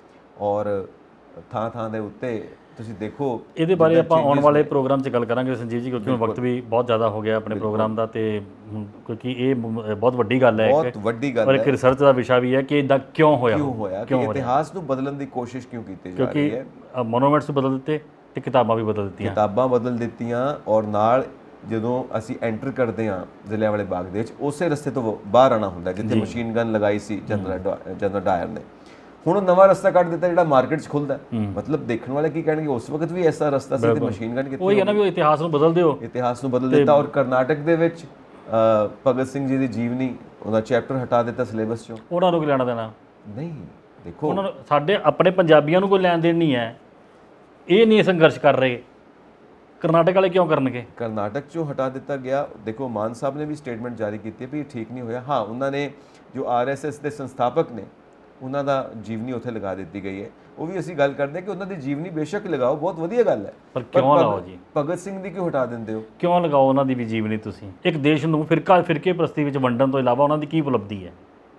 ਔਰ ਥਾਂ ਥਾਂ ਦੇ ਉੱਤੇ ਤੁਸੀਂ ਦੇਖੋ, ਇਹਦੇ ਬਾਰੇ ਆਪਾਂ ਆਉਣ ਵਾਲੇ ਪ੍ਰੋਗਰਾਮ 'ਚ ਗੱਲ ਕਰਾਂਗੇ ਸੰਜੀਵ ਜੀ, ਕਿਉਂਕਿ ਵਕਤ ਵੀ ਬਹੁਤ ਜ਼ਿਆਦਾ ਹੋ ਗਿਆ ਆਪਣੇ ਪ੍ਰੋਗਰਾਮ ਦਾ, ਤੇ ਕਿਉਂਕਿ ਇਹ ਬਹੁਤ ਵੱਡੀ ਗੱਲ ਹੈ, ਬਹੁਤ ਵੱਡੀ ਗੱਲ ਹੈ, ਔਰ ਇੱਕ ਰਿਸਰਚ ਦਾ ਵਿਸ਼ਾ ਵੀ ਹੈ ਕਿ ਇਦਾਂ ਕਿਉਂ ਹੋਇਆ, ਕਿ ਇਤਿਹਾਸ ਨੂੰ ਬਦਲਣ ਦੀ ਕੋਸ਼ਿਸ਼ ਕਿਉਂ ਕੀਤੀ ਜਾ ਰਹੀ ਹੈ। ਕਿਉਂਕਿ ਮੋਨੂਮੈਂਟਸ ਬਦਲ ਦਿੱਤੇ ਤੇ ਕਿਤਾਬਾਂ ਵੀ ਬਦਲ ਦਿੱਤੀਆਂ, ਔਰ ਨਾਲ ਜਦੋਂ ਅਸੀਂ ਐਂਟਰ ਕਰਦੇ ਹਾਂ ਜ਼ਿਲ੍ਹਿਆਂਵਾਲੇ ਬਾਗ ਦੇ ਵਿੱਚ, ਉਸੇ ਰਸਤੇ ਤੋਂ ਬਾਹਰ ਆਉਣਾ ਹੁੰਦਾ ਜਿੱਥੇ ਮਸ਼ੀਨ ਗਨ ਲਗਾਈ ਸੀ ਜਨਰਲ ਡਾਇਰ ਨੇ। ਹੁਣ ਨਵਾਂ ਰਸਤਾ ਕੱਢ ਦਿੱਤਾ ਜਿਹੜਾ ਮਾਰਕੀਟ 'ਚ ਖੁੱਲਦਾ। ਮਤਲਬ ਦੇਖਣ ਵਾਲੇ ਕੀ ਕਹਿਣਗੇ ਉਸ ਵਕਤ ਵੀ ਐਸਾ ਰਸਤਾ ਸੀ ਤੇ ਮਸ਼ੀਨ ਗਨ ਕਿੱਥੇ? ਉਹੀ ਹੈ ਨਾ ਵੀ ਉਹ ਇਤਿਹਾਸ ਨੂੰ ਬਦਲ ਦਿਓ, ਇਤਿਹਾਸ ਨੂੰ ਬਦਲ ਦਿੱਤਾ। ਔਰ ਕਰਨਾਟਕ ਦੇ ਵਿੱਚ ਭਗਤ ਸਿੰਘ ਜੀ ਦੀ ਜੀਵਨੀ, ਉਹਦਾ ਚੈਪਟਰ ਹਟਾ ਦਿੱਤਾ ਸਿਲੇਬਸ 'ਚੋਂ। ਉਹਨਾਂ ਨੂੰ ਕੀ ਲੈਣਾ ਦੇਣਾ ਨਹੀਂ। ਦੇਖੋ ਉਹਨਾਂ ਨੂੰ, ਸਾਡੇ ਆਪਣੇ ਪੰਜਾਬੀਆਂ ਨੂੰ ਕੋਈ ਲੈਣ ਦੇਣ ਨਹੀਂ ਹੈ, ਇਹ ਨਹੀਂ ਸੰਘਰਸ਼ ਕਰ ਰਹੇ, ਕਰਨਾਟਕ ਵਾਲੇ ਕਿਉਂ ਕਰਨਗੇ? ਕਰਨਾਟਕ 'ਚੋਂ ਹਟਾ ਦਿੱਤਾ ਗਿਆ। ਦੇਖੋ ਮਾਨ ਸਾਹਿਬ ਨੇ ਵੀ ਸਟੇਟਮੈਂਟ ਜਾਰੀ ਕੀਤੀ ਵੀ ਇਹ ਠੀਕ ਨਹੀਂ ਹੋਇਆ। ਹਾਂ, ਉਹਨਾਂ ਨੇ ਜੋ RSS ਦੇ ਸੰਸਥਾਪਕ ਨੇ ਉਹਨਾਂ ਦਾ ਜੀਵਨੀ ਉੱਥੇ ਲਗਾ ਦਿੱਤੀ ਗਈ ਹੈ। ਉਹ ਵੀ ਅਸੀਂ ਗੱਲ ਕਰਦੇ ਕਿ ਉਹਨਾਂ ਦੀ ਜੀਵਨੀ ਬੇਸ਼ੱਕ ਲਗਾਓ, ਬਹੁਤ ਵਧੀਆ ਗੱਲ ਹੈ, ਪਰ ਕਿਉਂ ਲਗਾਓ ਜੀ? ਭਗਤ ਸਿੰਘ ਦੀ ਕਿਉਂ ਹਟਾ ਦਿੰਦੇ ਹੋ? ਕਿਉਂ ਲਗਾਓ ਉਹਨਾਂ ਦੀ ਵੀ ਜੀਵਨੀ? ਤੁਸੀਂ ਇੱਕ ਦੇਸ਼ ਨੂੰ ਫਿਰਕੇ ਪ੍ਰਸਤੀ ਵਿੱਚ ਵੰਡਣ ਤੋਂ ਇਲਾਵਾ ਉਹਨਾਂ ਦੀ ਕੀ ਉਪਲਬਧੀ ਹੈ?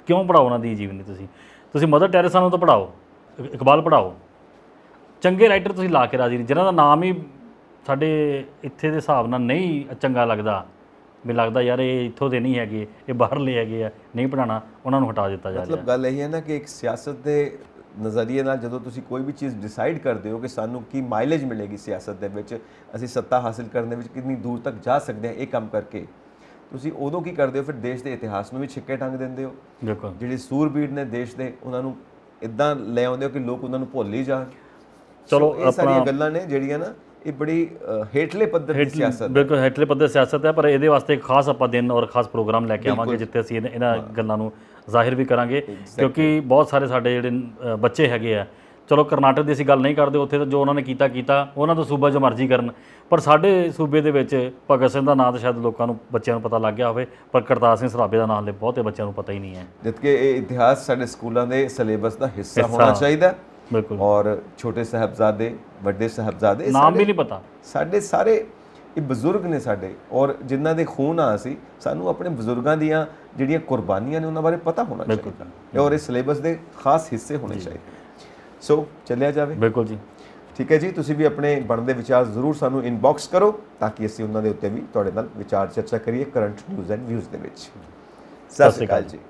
ਕਿਉਂ ਪੜਾਓ ਉਹਨਾਂ ਦੀ ਜੀਵਨੀ? ਤੁਸੀਂ ਮਦਰ ਟੈਰੇਸਾ ਨੂੰ ਤਾਂ ਪੜਾਓ, ਇਕਬਾਲ ਪੜਾਓ, ਚੰਗੇ ਰਾਈਟਰ ਤੁਸੀਂ ਲਾ ਕੇ ਰਾਜੀ ਨਹੀਂ, ਜਿਨ੍ਹਾਂ ਦਾ ਨਾਮ ਹੀ ਸਾਡੇ ਇੱਥੇ ਦੇ ਹਿਸਾਬ ਨਾਲ ਨਹੀਂ ਚੰਗਾ ਲੱਗਦਾ, ਵੀ ਲੱਗਦਾ ਯਾਰ ਇਹ ਇੱਥੋਂ ਦੇ ਨਹੀਂ ਹੈਗੇ, ਇਹ ਬਾਹਰਲੇ ਹੈਗੇ ਆ, ਨਹੀਂ ਪੜਾਉਣਾ, ਉਹਨਾਂ ਨੂੰ ਹਟਾ ਦਿੱਤਾ ਜਾ ਰਿਹਾ। ਮਤਲਬ ਗੱਲ ਇਹ ਹੈ ਨਾ ਕਿ ਇੱਕ ਸਿਆਸਤ ਦੇ ਨਜ਼ਰੀਏ ਨਾਲ ਜਦੋਂ ਤੁਸੀਂ ਕੋਈ ਵੀ ਚੀਜ਼ ਡਿਸਾਈਡ ਕਰਦੇ ਹੋ ਕਿ ਸਾਨੂੰ ਕੀ ਮਾਈਲੇਜ ਮਿਲੇਗੀ ਸਿਆਸਤ ਦੇ ਵਿੱਚ, ਅਸੀਂ ਸੱਤਾ ਹਾਸਿਲ ਕਰਨ ਦੇ ਵਿੱਚ ਕਿੰਨੀ ਦੂਰ ਤੱਕ ਜਾ ਸਕਦੇ ਹਾਂ ਇਹ ਕੰਮ ਕਰਕੇ, ਤੁਸੀਂ ਉਦੋਂ ਕੀ ਕਰਦੇ ਹੋ? ਫਿਰ ਦੇਸ਼ ਦੇ ਇਤਿਹਾਸ ਨੂੰ ਵੀ ਛਿੱਕੇ ਟੰਗ ਦਿੰਦੇ ਹੋ। ਬਿਲਕੁਲ। ਜਿਹੜੇ ਸੂਰਬੀਰ ਨੇ ਦੇਸ਼ ਦੇ, ਉਹਨਾਂ ਨੂੰ ਇਦਾਂ ਲੈ ਆਉਂਦੇ ਹੋ ਕਿ ਲੋਕ ਉਹਨਾਂ ਨੂੰ ਭੁੱਲ ਹੀ ਜਾਣ। ਚਲੋ ਇਹ ਸਾਰੀਆਂ ਗੱਲਾਂ ਨੇ ਜਿਹੜੀਆਂ ਨਾ ਇਹ ਬੜੀ ਹੇਠਲੇ ਪੱਧਰ ਦੀ ਸਿਆਸਤ, ਬਿਲਕੁਲ ਹੇਠਲੇ ਪੱਧਰ ਸਿਆਸਤ ਹੈ, ਪਰ ਇਹਦੇ ਵਾਸਤੇ ਖਾਸ ਆਪਾਂ ਦਿਨ ਔਰ ਖਾਸ ਪ੍ਰੋਗਰਾਮ ਲੈ ਕੇ ਆਵਾਂਗੇ ਜਿੱਥੇ ਅਸੀਂ ਇਹਨਾਂ ਗੱਲਾਂ ਨੂੰ ਜ਼ਾਹਿਰ ਵੀ ਕਰਾਂਗੇ, ਕਿਉਂਕਿ ਬਹੁਤ ਸਾਰੇ ਸਾਡੇ ਜਿਹੜੇ ਬੱਚੇ ਹੈਗੇ ਆ, ਚਲੋ ਕਰਨਾਟਕ ਦੀ ਅਸੀਂ ਗੱਲ ਨਹੀਂ ਕਰਦੇ, ਉੱਥੇ ਤਾਂ ਜੋ ਉਹਨਾਂ ਨੇ ਕੀਤਾ ਉਹਨਾਂ ਦਾ ਸੂਬਾ ਜੋ ਮਰਜ਼ੀ ਕਰਨ, ਪਰ ਸਾਡੇ ਸੂਬੇ ਦੇ ਵਿੱਚ ਭਗਤ ਸਿੰਘ ਦਾ ਨਾਂ ਤਾਂ ਸ਼ਾਇਦ ਲੋਕਾਂ ਨੂੰ, ਬੱਚਿਆਂ ਨੂੰ ਪਤਾ ਲੱਗ ਗਿਆ ਹੋਵੇ, ਪਰ ਕਰਤਾਰ ਸਿੰਘ ਸਰਾਭੇ ਦਾ ਨਾਂ ਹਲੇ ਬਹੁਤੇ ਬੱਚਿਆਂ ਨੂੰ ਪਤਾ ਹੀ ਨਹੀਂ ਹੈ। ਜਦਕਿ ਇਹ ਇਤਿਹਾਸ ਸਾਡੇ ਸਕੂਲਾਂ ਦੇ ਸਿਲੇਬਸ ਦਾ ਹਿੱਸਾ ਹੋਣਾ ਚਾਹੀਦਾ। ਬਿਲਕੁਲ। ਔਰ ਛੋਟੇ ਸਾਹਿਬਜ਼ਾਦੇ, ਵੱਡੇ ਸਾਹਿਬਜ਼ਾਦੇ, ਨਾਮ ਵੀ ਨਹੀਂ ਪਤਾ ਸਾਡੇ, ਸਾਰੇ ਇਹ ਬਜ਼ੁਰਗ ਨੇ ਸਾਡੇ, ਔਰ ਜਿਨ੍ਹਾਂ ਦੇ ਖੂਨ ਆ ਅਸੀਂ, ਸਾਨੂੰ ਆਪਣੇ ਬਜ਼ੁਰਗਾਂ ਦੀਆਂ ਜਿਹੜੀਆਂ ਕੁਰਬਾਨੀਆਂ ਨੇ ਉਹਨਾਂ ਬਾਰੇ ਪਤਾ ਹੋਣਾ ਚਾਹੀਦਾ, ਔਰ ਇਹ ਸਿਲੇਬਸ ਦੇ ਖਾਸ ਹਿੱਸੇ ਹੋਣੇ ਚਾਹੀਦੇ। ਸੋ ਚੱਲਿਆ ਜਾਵੇ। ਬਿਲਕੁਲ ਜੀ, ਠੀਕ ਹੈ ਜੀ। ਤੁਸੀਂ ਵੀ ਆਪਣੇ ਬਣਦੇ ਵਿਚਾਰ ਜ਼ਰੂਰ ਸਾਨੂੰ ਇਨਬਾਕਸ ਕਰੋ ਤਾਂ ਕਿ ਅਸੀਂ ਉਹਨਾਂ ਦੇ ਉੱਤੇ ਵੀ ਤੁਹਾਡੇ ਨਾਲ ਵਿਚਾਰ ਚਰਚਾ ਕਰੀਏ ਕਰੰਟ ਨਿਊਜ਼ ਐਂਡ ਵਿਊਜ਼ ਦੇ ਵਿੱਚ। ਸਤਿ ਸ਼੍ਰੀ ਅਕਾਲ ਜੀ।